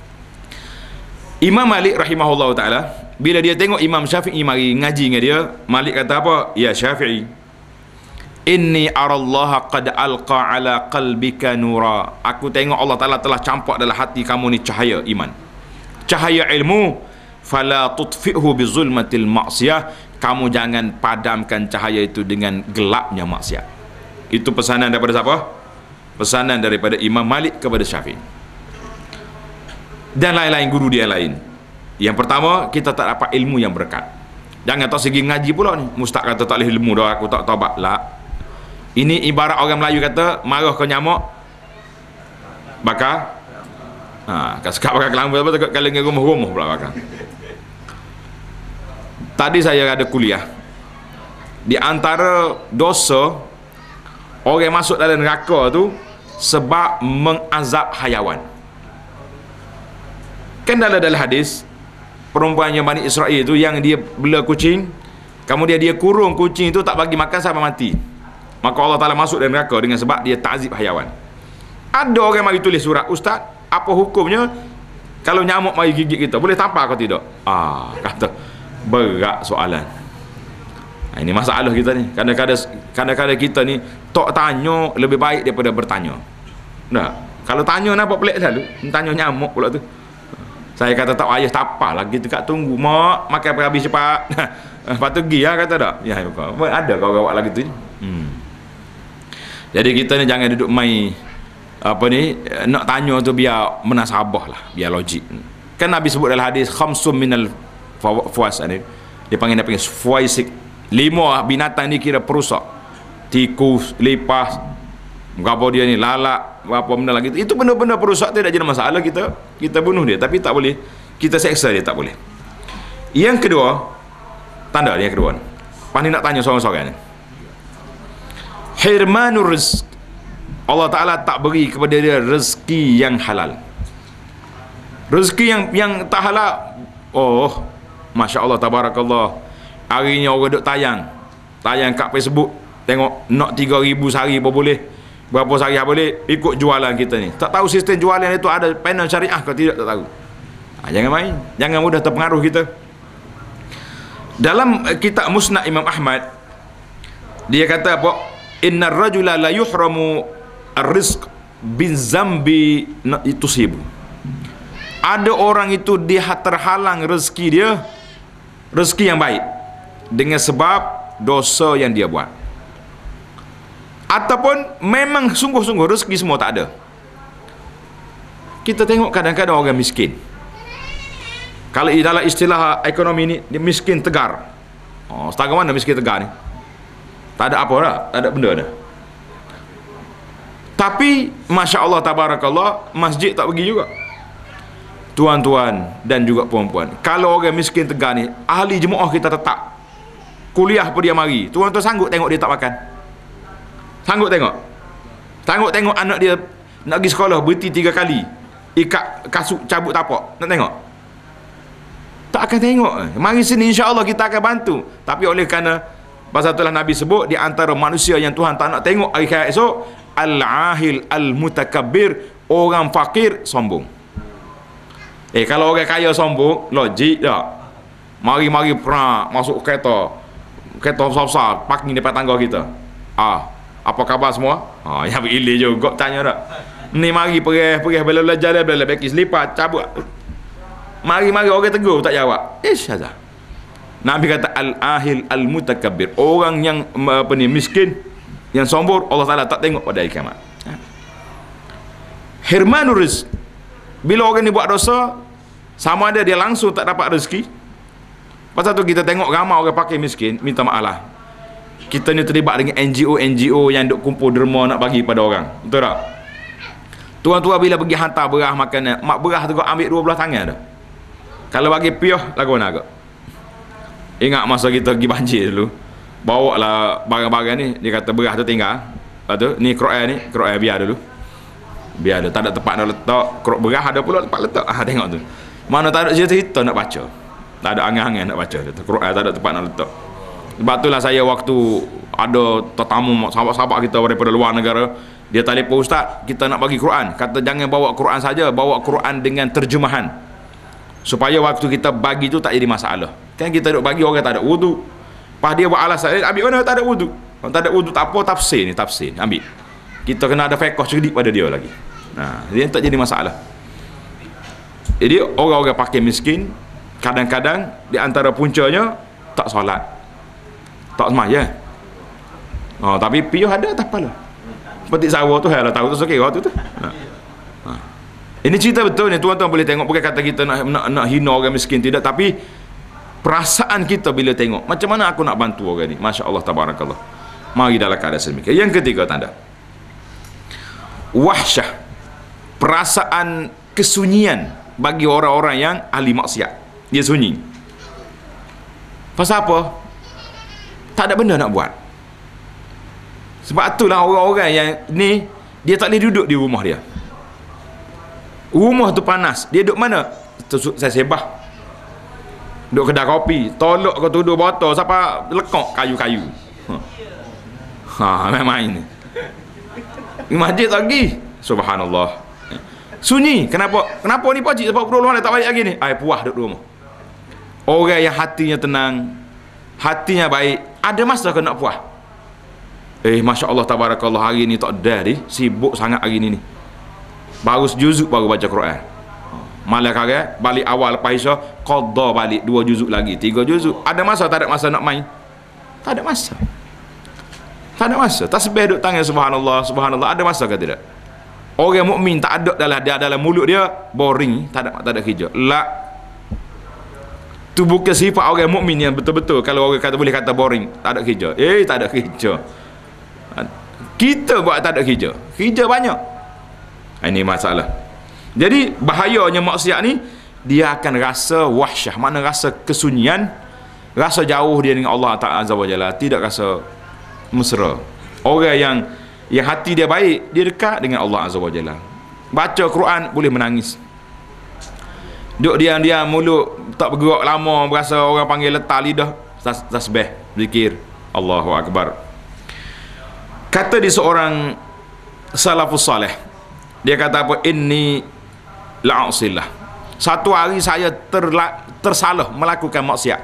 Imam Malik rahimahullah ta'ala, bila dia tengok Imam Syafi'i mari ngaji dengan dia, Malik kata apa? Ya Syafi'i, inni arallaha qad alqa ala qalbika nura. Aku tengok Allah Ta'ala telah campak dalam hati kamu ni cahaya iman, cahaya ilmu. Fala tutfi'hu bizulmatil ma'siyah. Kamu jangan padamkan cahaya itu dengan gelapnya maksiat. Itu pesanan daripada siapa? Pesanan daripada Imam Malik kepada Syafi'i dan lain-lain guru dia lain. Yang pertama, kita tak dapat ilmu yang berkat. Jangan tak segi ngaji pula ni, ustaz kata tak boleh ilmu dah, aku tak taubat lah. Ini ibarat orang Melayu kata marah ke nyamuk bakar. Ha, sekat bakar kelambu apa takut kalau dengan rumah-rumah pula bakar. Tadi saya ada kuliah. Di antara dosa orang masuk dalam neraka tu sebab mengazab hayawan. Kan dalam dalam hadis perempuan yang Bani Israel tu yang dia bela kucing, kemudian dia kurung kucing itu tak bagi makan sampai mati. Maka Allah Ta'ala masuk dalam neraka dengan sebab dia ta'zib hayawan. Ada orang mari tulis surat, ustaz, apa hukumnya kalau nyamuk mari gigit kita, boleh tampar atau tidak? Ah, kata berat soalan. Nah, ini masalah kita ni. Kadang-kadang kadang-kadang kita ni tak tanya lebih baik daripada bertanya. Nah, kalau tanya nampak pelik selalu, tanya nyamuk pula tu. Saya kata tak ayah tak apa lagi tu kat tunggu mak makan habis cepat. Lepas tu pergi lah kata tak. Ya ada kau gawak lagi tu. Hmm. Jadi kita ni jangan duduk main apa ni nak tanya tu biar menasabah lah, biar logik. Kan Nabi sebut dalam hadis khamsum minal fuas ni. Dia panggil dia panggil fuaisik. Lima binatang ni kira perusak. Tikus, lipas, berapa dia ni, lalak, berapa benda lagi. Itu benda-benda perusak tidak jadi masalah, kita kita bunuh dia, tapi tak boleh kita seksa dia, tak boleh. Yang kedua, tanda yang kedua. Pani nak tanya seorang-seorang ni. Hirmanur rizq. Allah Ta'ala tak beri kepada dia rezeki yang halal. Rezeki yang yang tak halal, oh, Masya Allah, tabarakallah. Harinya orang duk tayang tayang kat Facebook, tengok nak tiga ribu sehari apa boleh, berapa sehari apa boleh, ikut jualan kita ni. Tak tahu sistem jualan itu ada panel syariah ke tidak, tak tahu. Ha, jangan main, jangan mudah terpengaruh kita. Dalam uh, kitab Musnad Imam Ahmad, dia kata apa? Innar rajula la yuhramu ar-rizq bin zambi tusib. Ada orang itu dia terhalang rezeki dia, rezeki yang baik, dengan sebab dosa yang dia buat. Ataupun memang sungguh-sungguh rezeki semua tak ada. Kita tengok kadang-kadang orang miskin, kalau dalam istilah ekonomi ni, dia miskin tegar. Oh, setengah mana miskin tegar ni? Tak ada apa dah, tak ada benda dah. Tapi Masya Allah, tabarakallah, masjid tak pergi juga. Tuan-tuan dan juga puan-puan, kalau orang miskin tegar ni, ahli jemaah kita tetap, kuliah pun dia mari. Tuan-tuan sanggup tengok dia tak makan? Sanggup tengok? Sanggup tengok anak dia nak pergi sekolah berhenti tiga kali, ikat kasut, cabut tapak? Nak tengok? Tak akan tengok. Mari sini, insya-Allah kita akan bantu. Tapi oleh kerana pasal itulah Nabi sebut di antara manusia yang Tuhan tak nak tengok hari kiamat esok, al-ahil al-mutakabbir, orang fakir sombong. Eh kalau orang kaya sombong, logik tak? Mari-mari pernah masuk kereta, kereta besar-besar parking depan tangga kita. Ah, apa khabar semua? Ah, yang berilih juga tanya tak. Ni mari perih-perih bela belajar dia bela beki selipat cabut. Mari-mari orang tegur tak jawab. Ish azah. Nabi kata al-ahil al-mutakabbir, orang yang apa ni miskin, yang sombong, Allah Taala tak tengok pada hari kiamat. Hirmanur rizq. Bila orang ni buat dosa, sama ada dia langsung tak dapat rezeki. Pasal tu kita tengok ramai orang pakai miskin, minta maaf lah. Kita ni terlibat dengan N G O N G O yang duk kumpul derma nak bagi pada orang. Betul tak? Tuan-tuan bila pergi hantar beras makanan, mak beras tu kau ambil dua belah tangan dah. Kalau bagi piah lagu mana agak? Ingat masa kita pergi banjir dulu, bawa lah barang-barang ni, dia kata beras tu tinggal. Lepas tu ni kroai ni, kroai biar dulu. Biar ada, tak ada tempat nak letak. Krok beras ada pula tempat letak. Ah, tengok tu. Mana tak ada cerita nak baca. Tak ada angan-angan nak baca. Kroai tak ada tempat nak letak. Sebab itulah saya waktu ada tetamu sahabat-sahabat kita daripada luar negara, dia telefon, ustaz, kita nak bagi Quran. Kata jangan bawa Quran saja, bawa Quran dengan terjemahan. Supaya waktu kita bagi tu tak jadi masalah. Kan kita duk bagi orang tak ada wudu. Pas dia buat alasan, ambil mana tak ada wudu. Kalau tak ada wudu tak apa, tafsir ni, tafsir. Ambil. Kita kena ada fiqh cerdik pada dia lagi. Nah, dia tak jadi masalah. Jadi orang-orang pakai miskin, kadang-kadang di antara puncanya tak solat, tak sembahyang. Oh, tapi piuh ada tak apalah. Seperti sawah tu, halah tahu tu okey waktu tu. Ha. Ha. Ini cerita betul ni, tuan-tuan boleh tengok, bukan kata kita nak nak, nak hina orang miskin, tidak, tapi perasaan kita bila tengok macam mana aku nak bantu orang ni. Masya-Allah tabarakallah. Mari dalam keadaan sedemikian. Yang ketiga tanda wahsyah, perasaan kesunyian bagi orang-orang yang ahli maksiat. Dia sunyi. Pasal apa? Tak ada benda nak buat. Sebab itulah orang-orang yang ni, dia tak boleh duduk di rumah dia. Rumah tu panas, dia duduk mana? Saya sebah, duduk kedai kopi, tolok ke tuduh botol siapa lekok kayu-kayu. Ha, main-main ni. Masjid lagi, subhanallah. Sunyi. Kenapa? Kenapa ni pakcik sebab perlu tak balik lagi ni? Ai puas duduk rumah. Orang yang hatinya tenang, hatinya baik, ada masa kau nak puas. Eh, masya-Allah tabarakallah, hari ni tak ada ni, sibuk sangat hari ni ni. Baru sejuzuk baru baca Quran. Malah kaya balik awal lepas Isya, qada balik dua juzuk lagi, tiga juzuk. Ada masa tak ada masa nak main? Tak ada masa. Tak ada masa. Tasbih duk tangan subhanallah, subhanallah, ada masa ke tidak? Orang mukmin tak ada dalam dia dalam mulut dia boring, tak ada tak ada kerja. La. Tu bukan sifat orang mukmin yang betul-betul. Kalau orang kata boleh kata boring, tak ada kerja. Eh, tak ada kerja. Kita buat tak ada kerja. Kerja banyak. Ini masalah. Jadi bahayanya maksiat ni, dia akan rasa wahsyah, mana rasa kesunyian, rasa jauh dia dengan Allah Ta'ala Azza wa Jalla, tidak rasa mesra. Orang yang yang hati dia baik, dia dekat dengan Allah Azza wa Jalla. Baca Quran boleh menangis. Duk diam-diam mulut tak bergerak lama, berasa orang panggil letak lidah, tasbih, zikir, Allahu Akbar. Kata di seorang salafus salih, dia kata apa? Inni la'asillah. Satu hari saya terla, tersalah melakukan maksiat.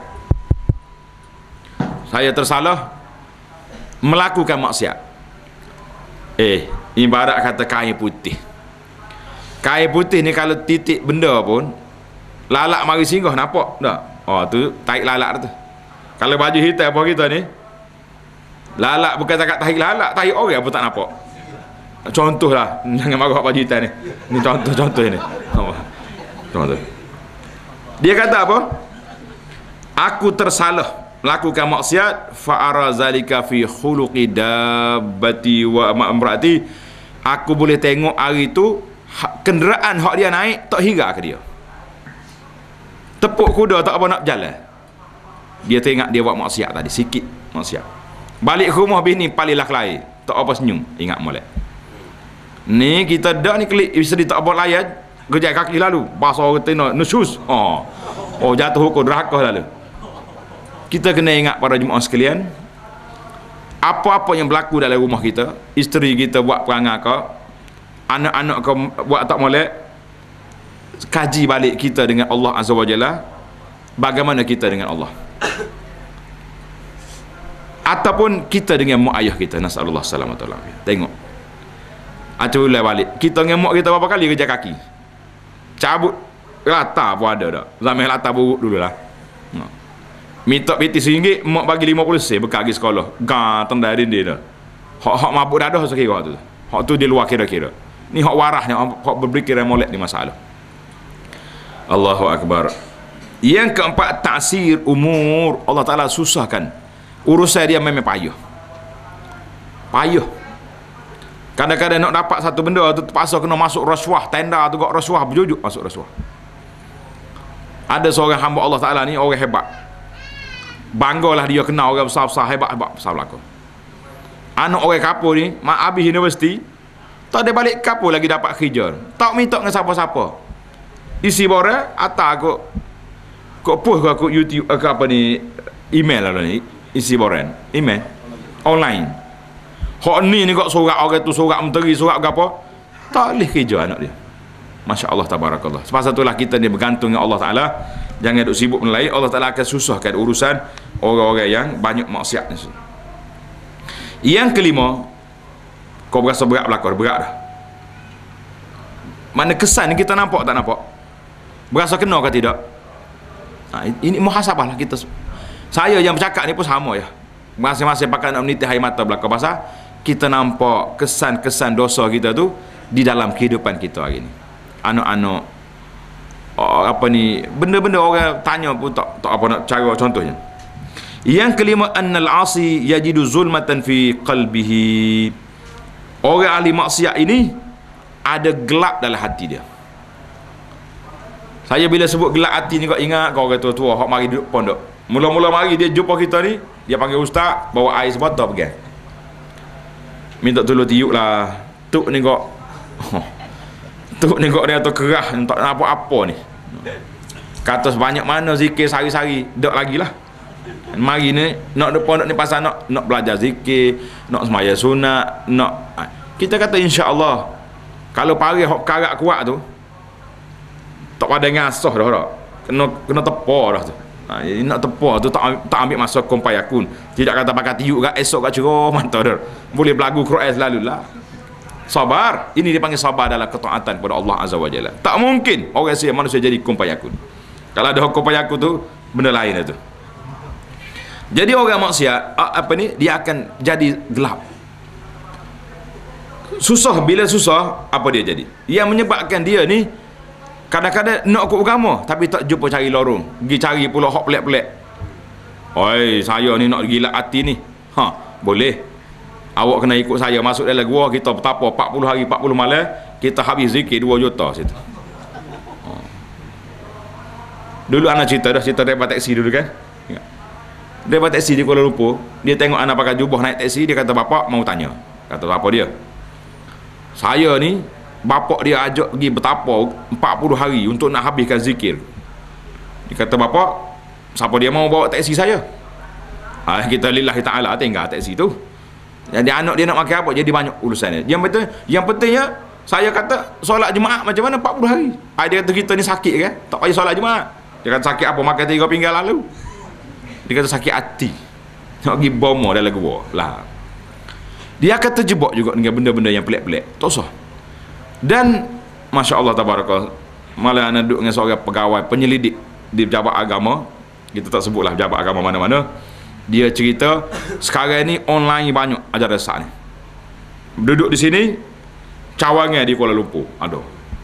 Saya tersalah melakukan maksiat. Eh, ibarat kata kain putih. Kain putih ni kalau titik benda pun, lalak mari singgah, nampak tak? Oh, tu tarik lalak tu. Kalau baju hitam apa kita ni, lalak bukan takat tarik lalak, tarik orang pun tak nampak. Contohlah, jangan marah baju hitam ni. Ni contoh-contoh ni. Contoh. Dia kata apa? Aku tersalah melakukan maksiat, fa'ara zalika fi khuluqi dabbati wa ma'amrati. Aku boleh tengok hari tu kenderaan hak dia naik tak hira ke dia. Tepuk kuda tak apa nak berjalan. Dia teringat dia buat maksiat tadi, sikit maksiat. Balik rumah bini palilah kelai, tak apa senyum, ingat molek. Ni kita dak ni klik isteri tak buat layan, gejak kaki lalu, basah retina, nusus. Oh. Oh jatuh hukum neraka lalu. Kita kena ingat para jemaah sekalian, apa-apa yang berlaku dalam rumah kita, isteri kita buat perangai ke, anak-anak kau buat tak molek, kaji balik kita dengan Allah Azza wa Jalla, bagaimana kita dengan Allah, ataupun kita dengan mak ayah kita, nasallallahu salamatu alaihi. Tengok aculah balik kita dengan mak kita berapa kali kerja kaki, cabut latar pun ada dah, zaman latar buruk dulu lah. Ha. Minta piti seringgit, mak bagi lima puluh sen bekal pergi sekolah, gah tendai dia dah. Hak-hak mabuk dadah sekira tu. Hak tu di luar kira-kira. Ni hak warahnya, hak berfikiran molek ni masalah. Allahu Akbar. Yang keempat, taksir umur. Allah Ta'ala susahkan urusan dia, memang payah. Payah. Kadang-kadang nak dapat satu benda tu terpaksa kena masuk rasuah, tenda tu kok rasuah, berjujuk masuk rasuah. Ada seorang hamba Allah Ta'ala ni orang hebat, banggalah dia kenal orang besar-besar, hebat-hebat besar belakang. Anak orang kapur ni mak habis universiti, tak ada balik kapur lagi dapat kerja, tak minta dengan siapa-siapa. Isi borang atas aku kok post aku YouTube ke apa ni, email lah ni, isi borang email online. Hak ni ni kok surat orang tu, surat menteri, surat ke apa, tak boleh kerja anak dia. Masya Allah, tabarakallah. Sebab itulah kita ni bergantung dengan Allah Ta'ala. Jangan duk sibuk benda lain. Allah Ta'ala akan susahkan urusan orang-orang yang banyak maksiat ni. Yang kelima, kau berasa berat belakang, berat dah. Mana kesan ni kita nampak tak nampak? Berasa kena ke tidak? Ha, ini muhasabah lah kita. Saya yang bercakap ni pun sama ya. Masing-masing pakai nak meniti air mata belakang. Pasal kita nampak kesan-kesan dosa kita tu di dalam kehidupan kita hari ni. Anak-anak, oh, apa ni, benda-benda orang tanya pun tak, tak apa nak cara contohnya. Yang kelima, annal asi yajidu zulmatan fi qalbihi. Orang ahli maksiat ini ada gelap dalam hati dia. Saya bila sebut gelap hati ni kau ingat kau orang tua-tua hok mari duduk pondok. Mula-mula mari dia jumpa kita ni, dia panggil ustaz, bawa air sebotol pergi. Minta tolong tiup lah. Tuk ni kok. Tuk ni kok dia tu kerah, tak nak apa-apa ni. Kata sebanyak mana zikir sehari-hari, dak lagi lah. Mari ni nak depan nak ni pasal nak nak belajar zikir, nak semaya sunat, nak kita kata insya-Allah kalau pari hok karak kuat tu tak pada ngasah dah dah. Kena kena tepa dah tu. Ha, nak tepa tu tak tak ambil masa kompayakun. Tidak kata pakai tiup kat esok kat cerah mantap dah. Boleh belagu Quran selalulah. Sabar, ini dipanggil sabar dalam ketaatan kepada Allah Azza wa Jalla. Tak mungkin orang saya manusia jadi kompayakun. Kalau ada kompayakun tu benda lain itu. Jadi orang maksiat apa ni, dia akan jadi gelap. Susah, bila susah apa dia jadi? Yang menyebabkan dia ni kadang-kadang nak ikut agama tapi tak jumpa cari lorong, pergi cari pula hak pelik-pelik. Oi, saya ni nak gila hati ni. Ha, boleh. Awak kena ikut saya masuk dalam gua, kita bertapa empat puluh hari empat puluh malam, kita habis zikir dua juta situ. Ha. Dulu anak cerita dah, cerita daripada taksi dulu kan. Daripada taksi di Kuala Lumpur, dia tengok anak pakai jubah naik taksi, dia kata bapak mau tanya. Kata apa dia? Saya ni bapak dia ajak pergi bertapa empat puluh hari untuk nak habiskan zikir. Dia kata bapak, siapa dia mau bawa taksi saya? Ha, kita lillahi ta'ala tinggal taksi tu. Jadi anak dia nak makan apa, jadi banyak urusannya. Yang betul, yang pentingnya saya kata solat jemaah macam mana empat puluh hari. Ha, dia kata kita ni sakit kan, tak payah solat jemaah. Dia kata sakit apa, makan tiga pinggan lalu. Dia kata sakit hati, nak pergi bomo dalam gua lah. Dia akan terjebak juga dengan benda-benda yang pelik-pelik, tak usah. Dan Masya Allah tabarakallah, malah anak duduk dengan seorang pegawai penyelidik di pejabat agama, kita tak sebutlah pejabat agama mana-mana. Dia cerita sekarang ni online banyak ajar dasar ni. Duduk di sini, cawangan di Kuala Lumpur ada.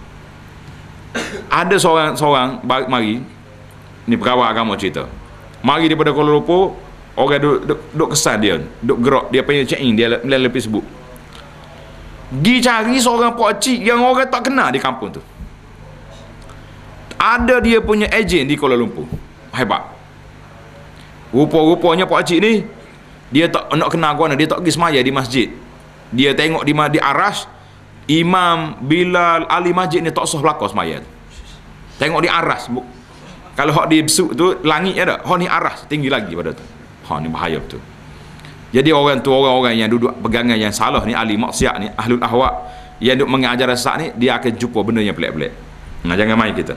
Ada seorang seorang mari ni pegawai agama cerita. Mari daripada Kuala Lumpur, orang duk, duk, duk kesan dia, duk gerak, dia punya check in dia melalui Facebook. Gi cari seorang pakcik yang orang tak kenal di kampung tu. Ada dia punya ejen di Kuala Lumpur. Hebat. Rupa-rupanya pak cik ni dia tak nak kenal guna, dia tak pergi semaya di masjid. Dia tengok di di aras imam Bilal ahli masjid ni tak sah belaka semaya. Tengok di aras. Kalau hak di besuk tu langit ada, hak ni aras tinggi lagi pada tu. Ha ni bahaya betul. Jadi orang tu orang-orang yang duduk pegangan yang salah ni, ahli maksiat ni, ahlul ahwa yang duk mengajar sesat ni, dia akan jumpa benda yang pelik-pelik. Nah, jangan main kita.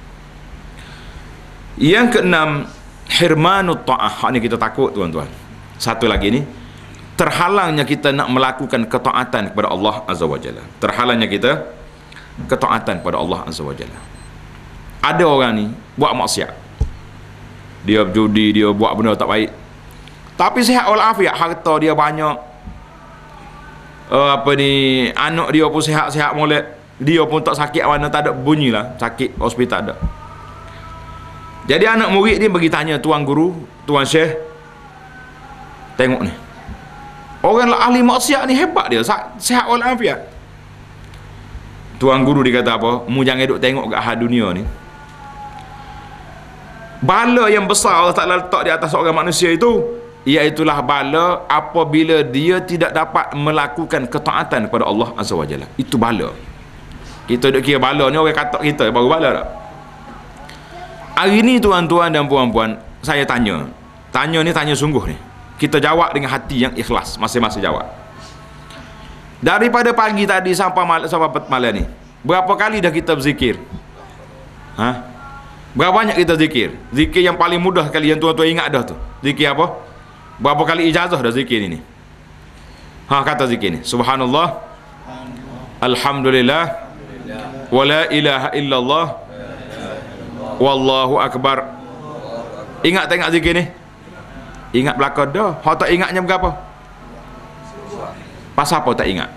Yang keenam, hirmanut ta'ah. Ni kita takut tuan-tuan. Satu lagi ni, terhalangnya kita nak melakukan ketaatan kepada Allah Azza wa Jalla. Terhalangnya kita ketaatan kepada Allah Azza wa Jalla. Ada orang ni buat maksiat, dia berjudi, dia buat benda tak baik, tapi sihat walafiat, harta dia banyak, uh, apa ni, anak dia pun sihat-sihat molek, dia pun tak sakit mana, tak ada bunyi lah sakit hospital ada. Jadi anak murid dia pergi tanya tuan guru, tuan syekh, tengok ni orang lah ahli maksiat ni hebat dia, sihat walafiat. Tuan guru dia kata apa, mu jangan duk tengok kat hal dunia ni. Bala yang besar Allah Ta'ala letak di atas seorang manusia itu, iaitulah bala apabila dia tidak dapat melakukan ketaatan kepada Allah Azza wa Jalla. Itu bala. Kita duk kira bala ni orang katak kita baru bala tak? Hari ni tuan-tuan dan puan-puan, saya tanya. Tanya ni tanya sungguh ni. Kita jawab dengan hati yang ikhlas, masing-masing jawab. Daripada pagi tadi sampai malam, sampai malam ni, berapa kali dah kita berzikir? Ha? Berapa banyak kita zikir? Zikir yang paling mudah sekali yang tuan-tuan ingat dah tu. Zikir apa? Berapa kali ijazah dah zikir ini? Ha, kata zikir ni. Subhanallah. Alhamdulillah. Wa la ilaha illallah. Wallahu akbar. Ingat tak ingat zikir ni? Ingat belakang dah. Hak tak ingatnya berapa? Pasal apa tak ingat?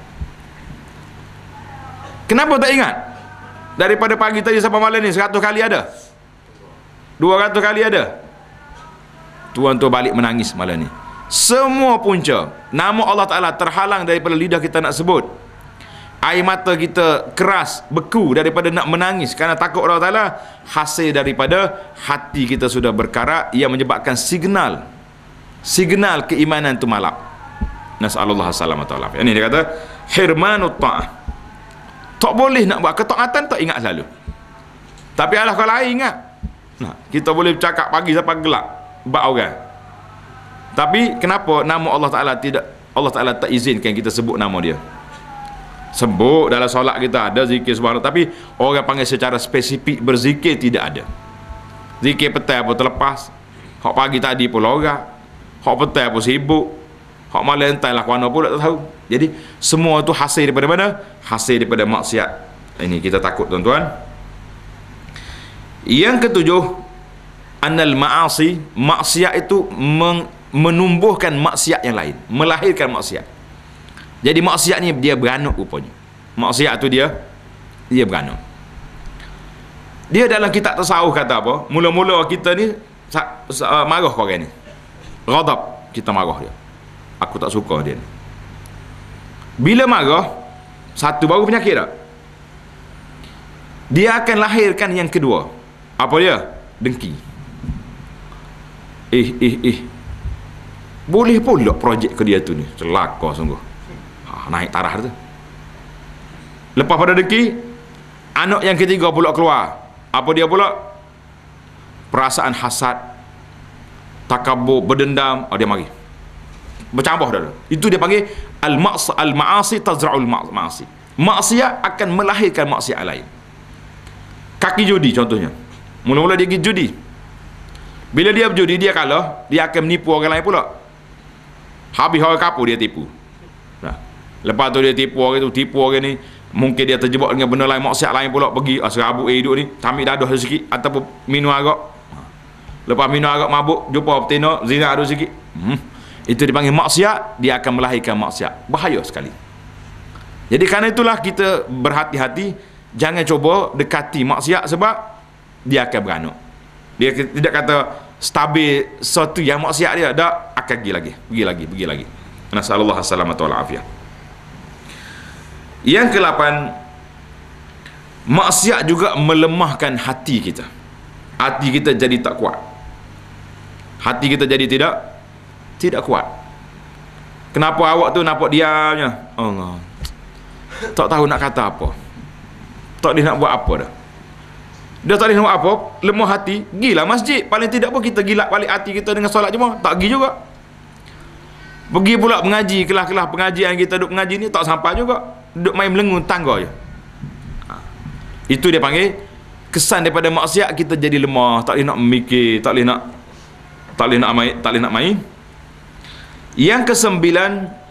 Kenapa tak ingat? Daripada pagi tadi sampai malam ni seratus kali ada? dua ratus kali ada? Tuan tu balik menangis malam ni. Semua punca nama Allah Ta'ala terhalang daripada lidah kita nak sebut. Air mata kita keras, beku daripada nak menangis kerana takut Allah Ta'ala. Hasil daripada hati kita sudah berkarat, yang menyebabkan signal signal keimanan tu malap. Nas'alullah salamata wal afiyah. Ini dia kata hirmanut ta'ah. Tak boleh nak buat ketaatan, tak ingat selalu. Tapi Allah kalau lain ingat. Nah, kita boleh bercakap pagi sampai gelap bab orang. Tapi kenapa nama Allah Ta'ala tidak, Allah Ta'ala tak izinkan kita sebut nama dia? Sebut dalam solat kita ada zikir subhanallah, tapi orang panggil secara spesifik berzikir tidak ada. Zikir petang pun terlepas, hak pagi tadi pun lorak, hak petang pun sibuk, hak malam entahlah ke mana pun tak tahu. Jadi semua tu hasil daripada mana? Hasil daripada maksiat. Ini kita takut tuan-tuan. Yang ketujuh, annal ma'asi, maksiat itu menumbuhkan maksiat yang lain, melahirkan maksiat. Jadi maksiat ni dia beranuk rupanya. Maksiat tu dia dia beranuk. Dia dalam kitab tasawuf kata apa? Mula-mula kita ni marah kau orang ni. Ghadab, kita marah dia. Aku tak suka dia ni. Bila marah, satu baru penyakit tak? Dia akan lahirkan yang kedua. Apa dia? Dengki. Eh, eh, eh. Boleh pula projek ke dia tu ni. Celaka sungguh. Ha, naik tarah tu. Lepas pada dengki, anak yang ketiga pula keluar. Apa dia pula? Perasaan hasad, takabur, berdendam. Oh, dia mari. Bercambah dah. Itu dia panggil al-ma'asi, al-ma'asi tazra'ul ma'asi. Maksiat akan melahirkan maksiat lain. Kaki judi contohnya. Mula-mula dia pergi judi. Bila dia berjudi, dia kalah, dia akan menipu orang lain pula. Habis orang kapur dia tipu. Nah, lepas tu dia tipu orang tu, tipu orang ni, mungkin dia terjebak dengan benda lain, maksiat lain pula, pergi serabut air hidup ni, tamik dadah sikit ataupun minum arak. Lepas minum arak mabuk, jumpa betina, zina ada sikit. Hmm. Itu dipanggil maksiat, dia akan melahirkan maksiat. Bahaya sekali. Jadi kerana itulah kita berhati-hati, jangan cuba dekati maksiat sebab dia akan beranuk. Dia tidak kata stabil sesuatu yang maksiat dia, dak akan pergi lagi, pergi lagi, pergi lagi. Nasallallahu salamata wal afiyah. Yang kelapan, maksiat juga melemahkan hati kita. Hati kita jadi tak kuat. Hati kita jadi tidak tidak kuat. Kenapa awak tu nampak diamnya? Allah. Tak tahu nak kata apa. Tak boleh nak buat apa dah. Dia tak boleh nak buat apa, lemah hati, gilah masjid. Paling tidak pun kita gilak balik hati kita dengan solat jemaah. Tak pergi juga. Pergi pula mengaji, kelas-kelas pengajian kita duduk mengaji ni tak sampai juga. Duduk main melengung tangga je. Ha. Itu dia panggil kesan daripada maksiat, kita jadi lemah, tak boleh nak memikir, tak boleh nak tak boleh nak main, tak boleh nak main. Yang kesembilan,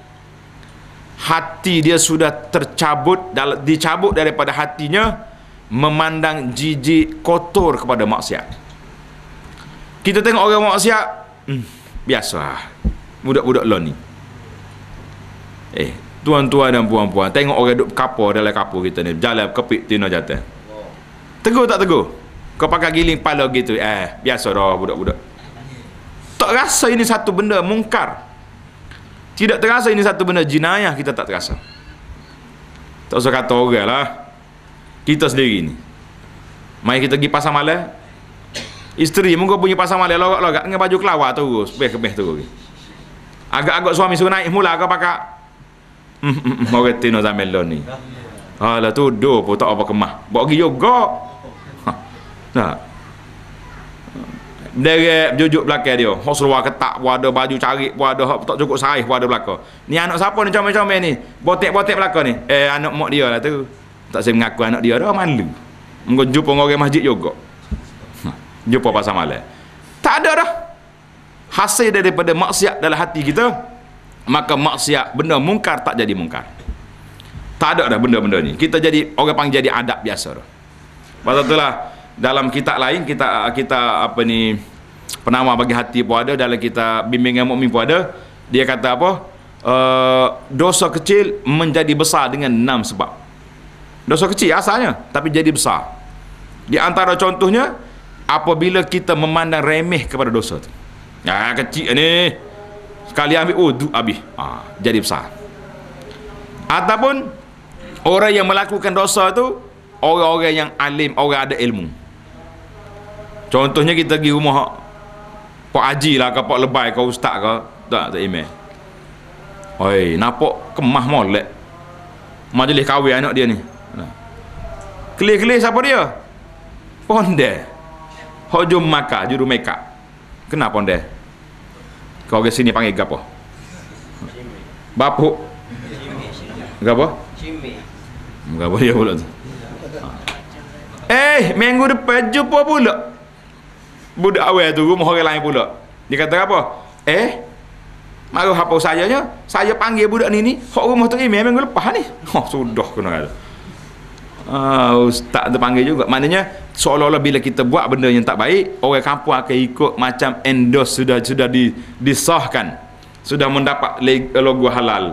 hati dia sudah tercabut, dicabut daripada hatinya memandang jijik, kotor kepada maksiat. Kita tengok orang maksiat, hmm, biasalah budak-budak lo ni. Eh, tuan-tuan dan puan-puan, tengok orang duduk kapur dalam kapur kita ni, jalan kepik tina jatuh. Tegur tak tegur? Kau pakai giling pala gitu, eh, biasa dah budak-budak. Tak rasa ini satu benda mungkar. Tidak terasa ini satu benda jinayah, kita tak terasa. Tak usah kata orang lah. Kita sendiri ni. Mari kita pergi pasar malam. Isteri mungkin punya pasar malam logak-logak dengan baju kelawar terus, beh-beh terus. Agak-agak suami suruh naik mula kau pakai. Hmm, hmm, orang tino zaman lo ni. Alah tu do pun tak apa kemah. Bawa pergi juga. Ha. Nah. Dia jujuk belakang dia. Hok seluar ketak pun ada, baju carik pun ada, hok tak cukup saih pun ada belakang. Ni anak siapa ni comel-comel ni? Botek-botek belakang ni. Eh anak mak dia lah tu. Tak saya mengaku anak dia dah, malu. Mungkin jumpa orang masjid juga. Jumpa pasal malam. Tak ada dah. Hasil daripada maksiat dalam hati kita, maka maksiat, benda mungkar tak jadi mungkar. Tak ada dah benda-benda ni. Kita jadi, orang panggil jadi adab biasa dah. Pasal itulah dalam kitab lain, kita kita apa ni, penawar bagi hati pun ada, dalam kita bimbingan mukmin pun ada. Dia kata apa? Uh, dosa kecil menjadi besar dengan enam sebab. Dosa kecil asalnya, tapi jadi besar. Di antara contohnya, apabila kita memandang remeh kepada dosa tu. Ya, kecil ni. Sekali ambil, oh, du, habis. Ha, jadi besar. Ataupun, orang yang melakukan dosa tu, orang-orang yang alim, orang ada ilmu. Contohnya kita pergi rumah Pak Haji lah ke Pak Lebai ke Ustaz ke, tak, tak email. Oi, nampak kemah molek majlis kahwin anak dia ni. Kelih-kelih siapa dia? Ponde. Hojum Maka, juru makeup. Kenapa Ponde? Kau ke sini panggil gapo? Bapuk. Gapo? Cimi. Gapo dia pula tu? Eh, minggu depan jumpa pula budak awal tu, rumah orang lain pula. Dia kata apa? Eh, marah apa sayanya? Saya panggil budak ni ni, hak rumah tu email minggu lepas ni. Oh, sudah kena kata. Ah, ustaz tu panggil juga. Maknanya seolah-olah bila kita buat benda yang tak baik, orang kampung akan ikut macam endorse, sudah sudah di, disahkan, sudah mendapat logo halal.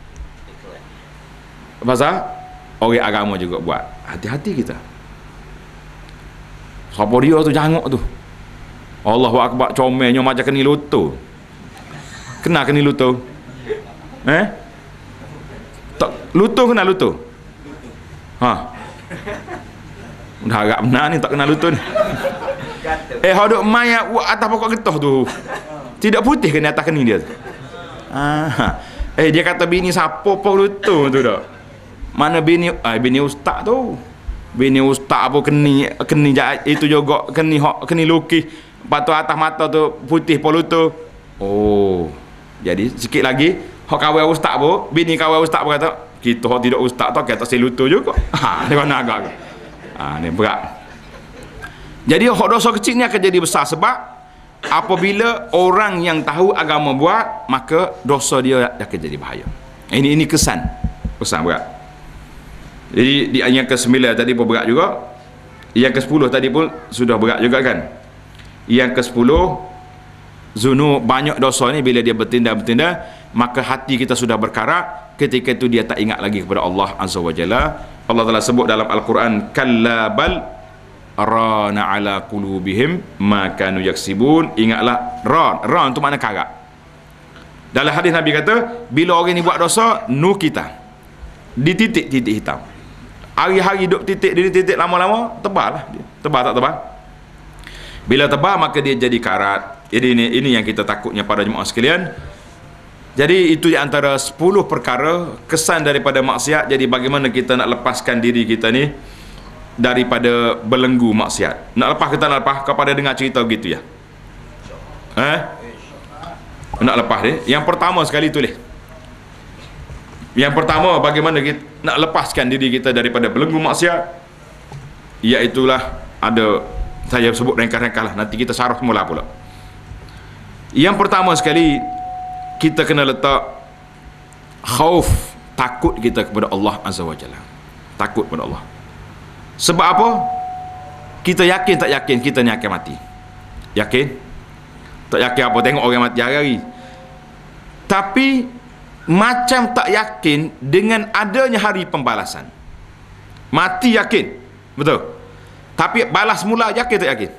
Pasal orang agama juga buat. Hati-hati kita. Siapa dia tu janguk tu? Allahu Akbar, comelnya macam keni luto. Kena keni luto? Eh? Tak luto kena luto? Ha. Dah agak benar ni tak kena luto ni. Eh, hau duk mayat atas pokok getah tu. Tidak putih ke ni atas keni dia tu? Ah. Eh, dia kata bini siapa pun luto tu dak. Mana bini? Ah, bini ustaz tu. Bini ustaz apa keni keni itu juga keni hak keni lukis. Lepas tu atas mata tu putih poluto. Oh, jadi sikit lagi hak kawan ustaz pun, bini kawan ustaz pun kata kita hak tidak ustaz tu kata seluto juga. Ha, ni mana agak. Ha, ni berat. Jadi hak dosa kecil ni akan jadi besar sebab apabila orang yang tahu agama buat, maka dosa dia akan jadi bahaya. Ini ini kesan. Kesan berat. Jadi di yang ke sembilan tadi pun berat juga. Yang ke sepuluh tadi pun sudah berat juga kan. Yang ke sepuluh, zunub, banyak dosa ni bila dia bertindak-bertindak, maka hati kita sudah berkarat. Ketika itu dia tak ingat lagi kepada Allah Azza wa Jalla. Allah Taala sebut dalam Al-Quran, kalla bal rana ala qulubihim ma kanu yaksibun. Ingatlah, ran, ran tu makna karat. Dalam hadis Nabi kata, bila orang ni buat dosa, nu kita di titik-titik hitam. Hari-hari duduk titik, di titik lama-lama, tebal lah dia. Tebal tak tebal? Bila tebal, maka dia jadi karat. Jadi ini, ini yang kita takutnya pada jemaah sekalian. Jadi itu di antara sepuluh perkara kesan daripada maksiat. Jadi bagaimana kita nak lepaskan diri kita ni daripada belenggu maksiat. Nak lepas kita nak lepas kepada dengar cerita begitu ya. Eh? Nak lepas dia. Yang pertama sekali tulis. Yang pertama bagaimana kita nak lepaskan diri kita daripada belenggu maksiat. Iaitulah ada, saya sebut ringkas-ringkas lah, nanti kita syarah semula pula. Yang pertama sekali, kita kena letak khauf, takut kita kepada Allah Azza wa Jalla. Takut kepada Allah. Sebab apa? Kita yakin tak yakin kita ni akan mati. Yakin? Tak yakin apa? Tengok orang mati hari-hari. Tapi macam tak yakin dengan adanya hari pembalasan. Mati yakin. Betul. Tapi balas mula yakin tak yakin?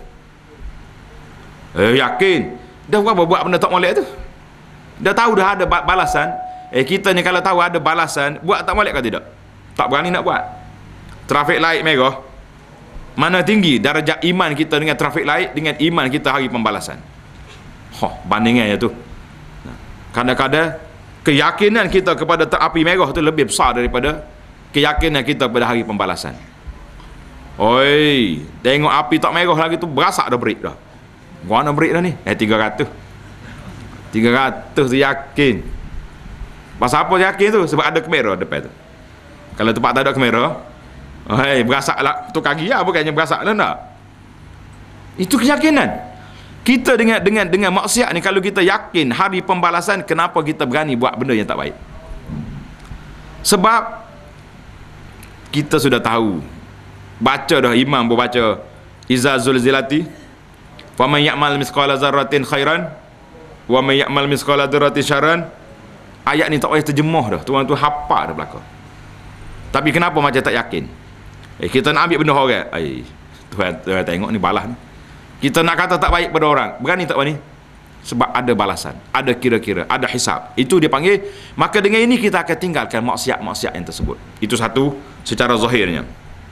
Eh yakin. Dah berapa buat benda tak molek tu? Dah tahu dah ada balasan. Eh kita ni kalau tahu ada balasan, buat tak molek ke tidak? Tak berani nak buat. Trafik light merah. Mana tinggi darjah iman kita dengan trafik light dengan iman kita hari pembalasan. Huh, bandingannya tu. Kadang-kadang keyakinan kita kepada api merah tu lebih besar daripada keyakinan kita kepada hari pembalasan. Oi, tengok api tak merah lagi tu berasak dah break dah. Gua nak break dah ni. Eh tiga ratus. tiga ratus tu yakin. Pasal apa yakin tu? Sebab ada kamera depan tu. Kalau tempat tak ada kamera, oi, berasak lah tu kaki lah, bukannya berasak lah tak. Itu keyakinan. Kita dengan dengan dengan maksiat ni, kalau kita yakin hari pembalasan, kenapa kita berani buat benda yang tak baik? Sebab kita sudah tahu, baca dah, imam pun baca iza zulzilati wa man ya'mal misqala dzarratin khairan wa man ya'mal misqala dzarratin syarran. Ayat ni tak payah terjemah dah, tuan tu hafal dah belaka. Tapi kenapa macam tak yakin? Eh kita nak ambil benda orang, ai tuan, tuan tengok ni balas ni. Kita nak kata tak baik pada orang, berani tak berani? Sebab ada balasan, ada kira-kira, ada hisab. Itu dia panggil. Maka dengan ini kita akan tinggalkan maksiat-maksiat yang tersebut. Itu satu secara zahirnya.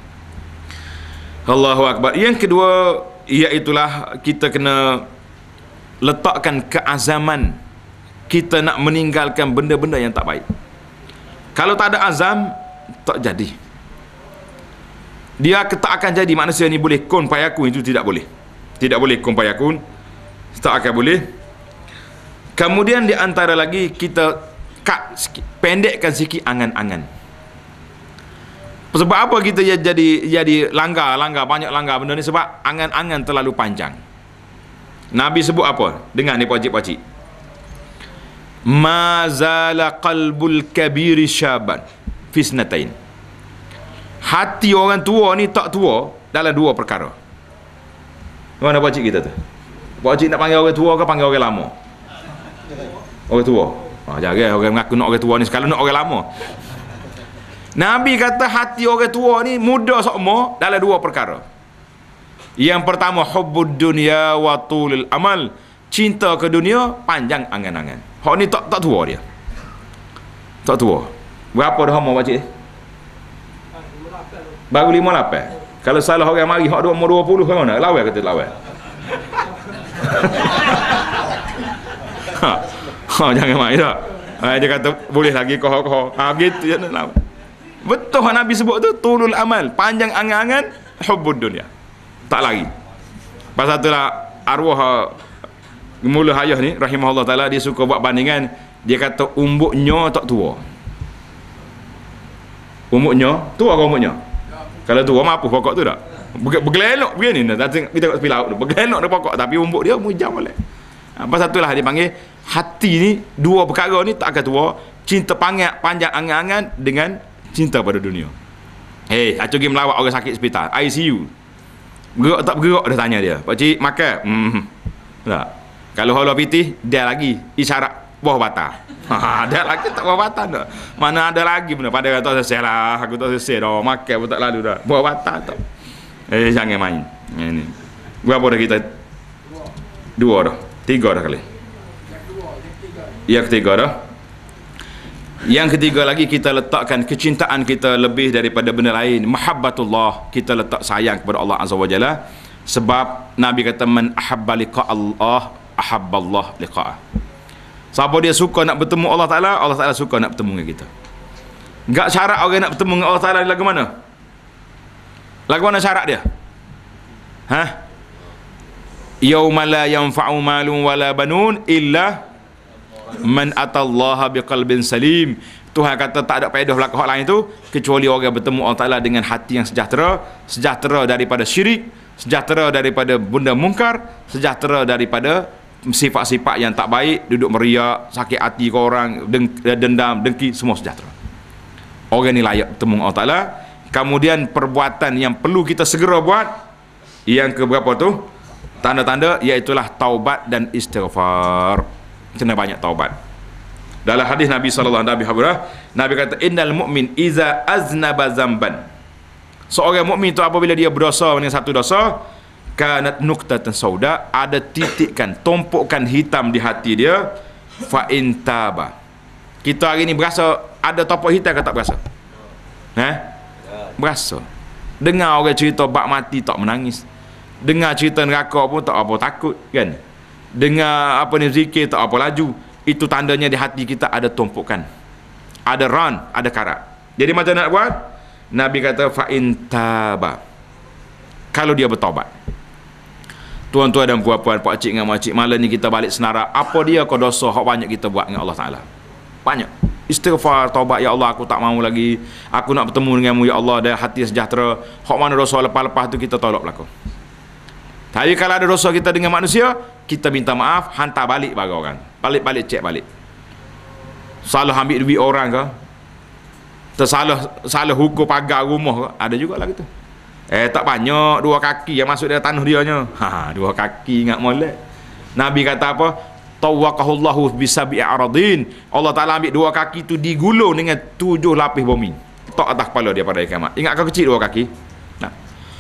Allahu Akbar. Yang kedua, iaitulah kita kena letakkan keazaman kita nak meninggalkan benda-benda yang tak baik. Kalau tak ada azam, tak jadi. Dia tak akan jadi. Manusia ni boleh kun fayakun, itu tidak boleh. Tidak boleh kun fayakun, tak akan boleh. Kemudian di antara lagi, kita cut sikit, pendekkan sikit angan-angan. Sebab apa kita jadi jadi langgar, langgar, banyak langgar benda ni? Sebab angan-angan terlalu panjang. Nabi sebut apa? Dengar ni pakcik-pakcik. Ma zala qalbul kabiri syaban fisnatain. Hati orang tua ni tak tua dalam dua perkara. Mana pakcik kita tu? Pakcik nak panggil orang tua ke panggil orang lama? Orang tua. Ah, jangan orang mengaku nak orang tua ni sekali nak orang lama. Nabi kata hati orang tua ni muda sokmo dalam dua perkara. Yang pertama hubbud dunya wa tulul amal. Cinta ke dunia, panjang angan-angan. Hak ni tak tak tua dia. Tak tua. Berapa dah umur pakcik? Baru lima lapan. Kalau salah orang mari hak umur dua puluh ke mana? Lawan kata lawan. ha. ha jangan main tak. Ha, dia kata boleh lagi koh-koh. Ha gitu je nak lawan. Betul yang Nabi sebut tu, tulul amal, panjang angan-angan, hubbud dunya. Tak lari. Pasal itulah arwah mula ayah ni rahimahullah taala, dia suka buat bandingan. Dia kata umbuknya tak tua. Umbuknya tua ke umbuknya? Kalau tua mampu pokok tu tak? Bergelok begini dah. Kita tengok tepi laut tu. Bergelok dah pokok tapi umbuk dia mujam boleh. Ha, pasal itulah dia panggil hati ni, dua perkara ni tak akan tua. Cinta panjang panjang angan-angan dengan cinta pada dunia. Hei, aku pergi melawat orang sakit hospital, I C U. Bergerak tak bergerak dah tanya dia. Pakcik makan? Hmm. Tak. Kalau halau pitih, dia lagi isyarat buah batang. Ha, dia lagi tak buah batang dah. Mana ada lagi benda pada kata selesai lah, aku tak selesai dah. Makan pun tak lalu dah. Buah batang tak. Eh jangan main. Ini. Berapa dah kita? Dua dah. Tiga dah kali. Yang ketiga dah. Yang ketiga lagi, kita letakkan kecintaan kita lebih daripada benda lain. Mahabbatullah, kita letak sayang kepada Allah Azza wa Jalla. Sebab Nabi kata man ahabba liqa Allah ahabballah liqa'ah. Siapa dia suka nak bertemu Allah Ta'ala, Allah Ta'ala suka nak bertemu dengan kita. Enggak syarat orang nak bertemu dengan Allah Ta'ala lagu mana? Lagu mana syarat dia? Ha? Yauma la yanfa'u malun wala banun illa man atallaha biqalbin salim. Tuhan kata tak ada faedah belaka hak lain tu kecuali orang bertemu Allah Ta'ala dengan hati yang sejahtera, sejahtera daripada syirik, sejahtera daripada benda mungkar, sejahtera daripada sifat-sifat yang tak baik, duduk meriak, sakit hati ke orang, dendam, dengki, semua sejahtera. Orang ni layak bertemu Allah Ta'ala. Kemudian perbuatan yang perlu kita segera buat, yang ke berapa tu? Tanda-tanda iaitulah taubat dan istighfar. Kena banyak taubat. Dalam hadis Nabi sallallahu alaihi wasallam, Nabi kata innal mu'min iza aznaba zamban. Seorang mukmin itu apabila dia berdosa dengan satu dosa, kanat nuqtatan sauda, ada titikkan, tumpukan hitam di hati dia, fa intaba. Kita hari ni berasa ada topok hitam ke tak berasa? Ha? Berasa. Dengar orang cerita bak mati tak menangis. Dengar cerita neraka pun tak apa takut, kan? Dengar apa ni zikir tak apa laju. Itu tandanya di hati kita ada tumpukan, ada ran, ada karat. Jadi macam nak buat? Nabi kata fa intaba, kalau dia bertaubat. Tuan-tuan dan puan-puan, pak cik dengan mak cik, malam ni kita balik senara, apa dia kau dosa hak banyak kita buat dengan Allah Ta'ala? Banyak istighfar, taubat, ya Allah aku tak mau lagi, aku nak bertemu denganmu ya Allah, dan hati sejahtera. Hak mana dosa lepas-lepas tu kita tolak belakang. Tapi kalau ada dosa kita dengan manusia, kita minta maaf, hantar balik bagi orang. Balik-balik cek balik. Salah ambil duit orang ke? Tersalah salah hukum pagar rumah ke? Ada juga lah gitu. Eh tak banyak dua kaki yang masuk dalam tanah dia nya. Ha, dua kaki ingat molek. Nabi kata apa? Tawaqahullahu bisabi aradin. Allah Taala ambil dua kaki tu digulung dengan tujuh lapis bumi. Tok atas kepala dia pada kiamat. Ingat kau kecil dua kaki? Nah.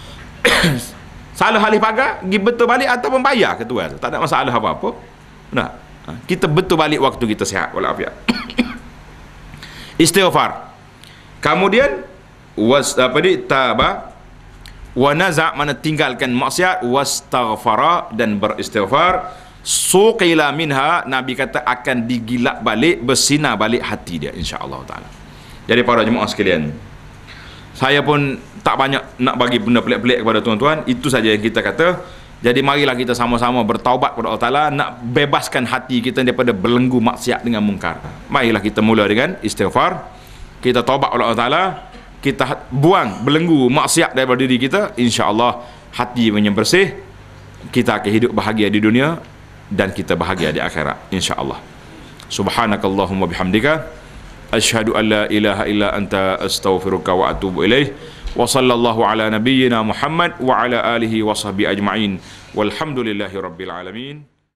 Salah halih pagar, pergi betul balik ataupun bayar ke tuan. Tak ada masalah apa-apa. Nah, kita betul balik waktu kita sihat walafiat. Istighfar. Kemudian was apa ni taba wa naza, mana tinggalkan maksiat, wastaghfara, dan beristighfar. Suqila minha, Nabi kata akan digilak balik, bersinar balik hati dia insya-Allah taala. Jadi para jemaah sekalian, saya pun tak banyak nak bagi benda pelik-pelik kepada tuan-tuan. Itu saja yang kita kata. Jadi marilah kita sama-sama bertaubat kepada Allah Ta'ala, nak bebaskan hati kita daripada belenggu maksiat dengan mungkar. Marilah kita mula dengan istighfar. Kita taubat kepada Allah Ta'ala, kita buang belenggu maksiat daripada diri kita, insya-Allah hati yang bersih, kita akan hidup bahagia di dunia dan kita bahagia di akhirat insya-Allah. Subhanakallahumma bihamdika asyhadu an la ilaha illa anta astaghfiruka wa atubu ilaih. Wa sallallahu ala nabiyyina Muhammad wa ala alihi wa sahbihi ajma'in. Walhamdulillahi rabbil alamin.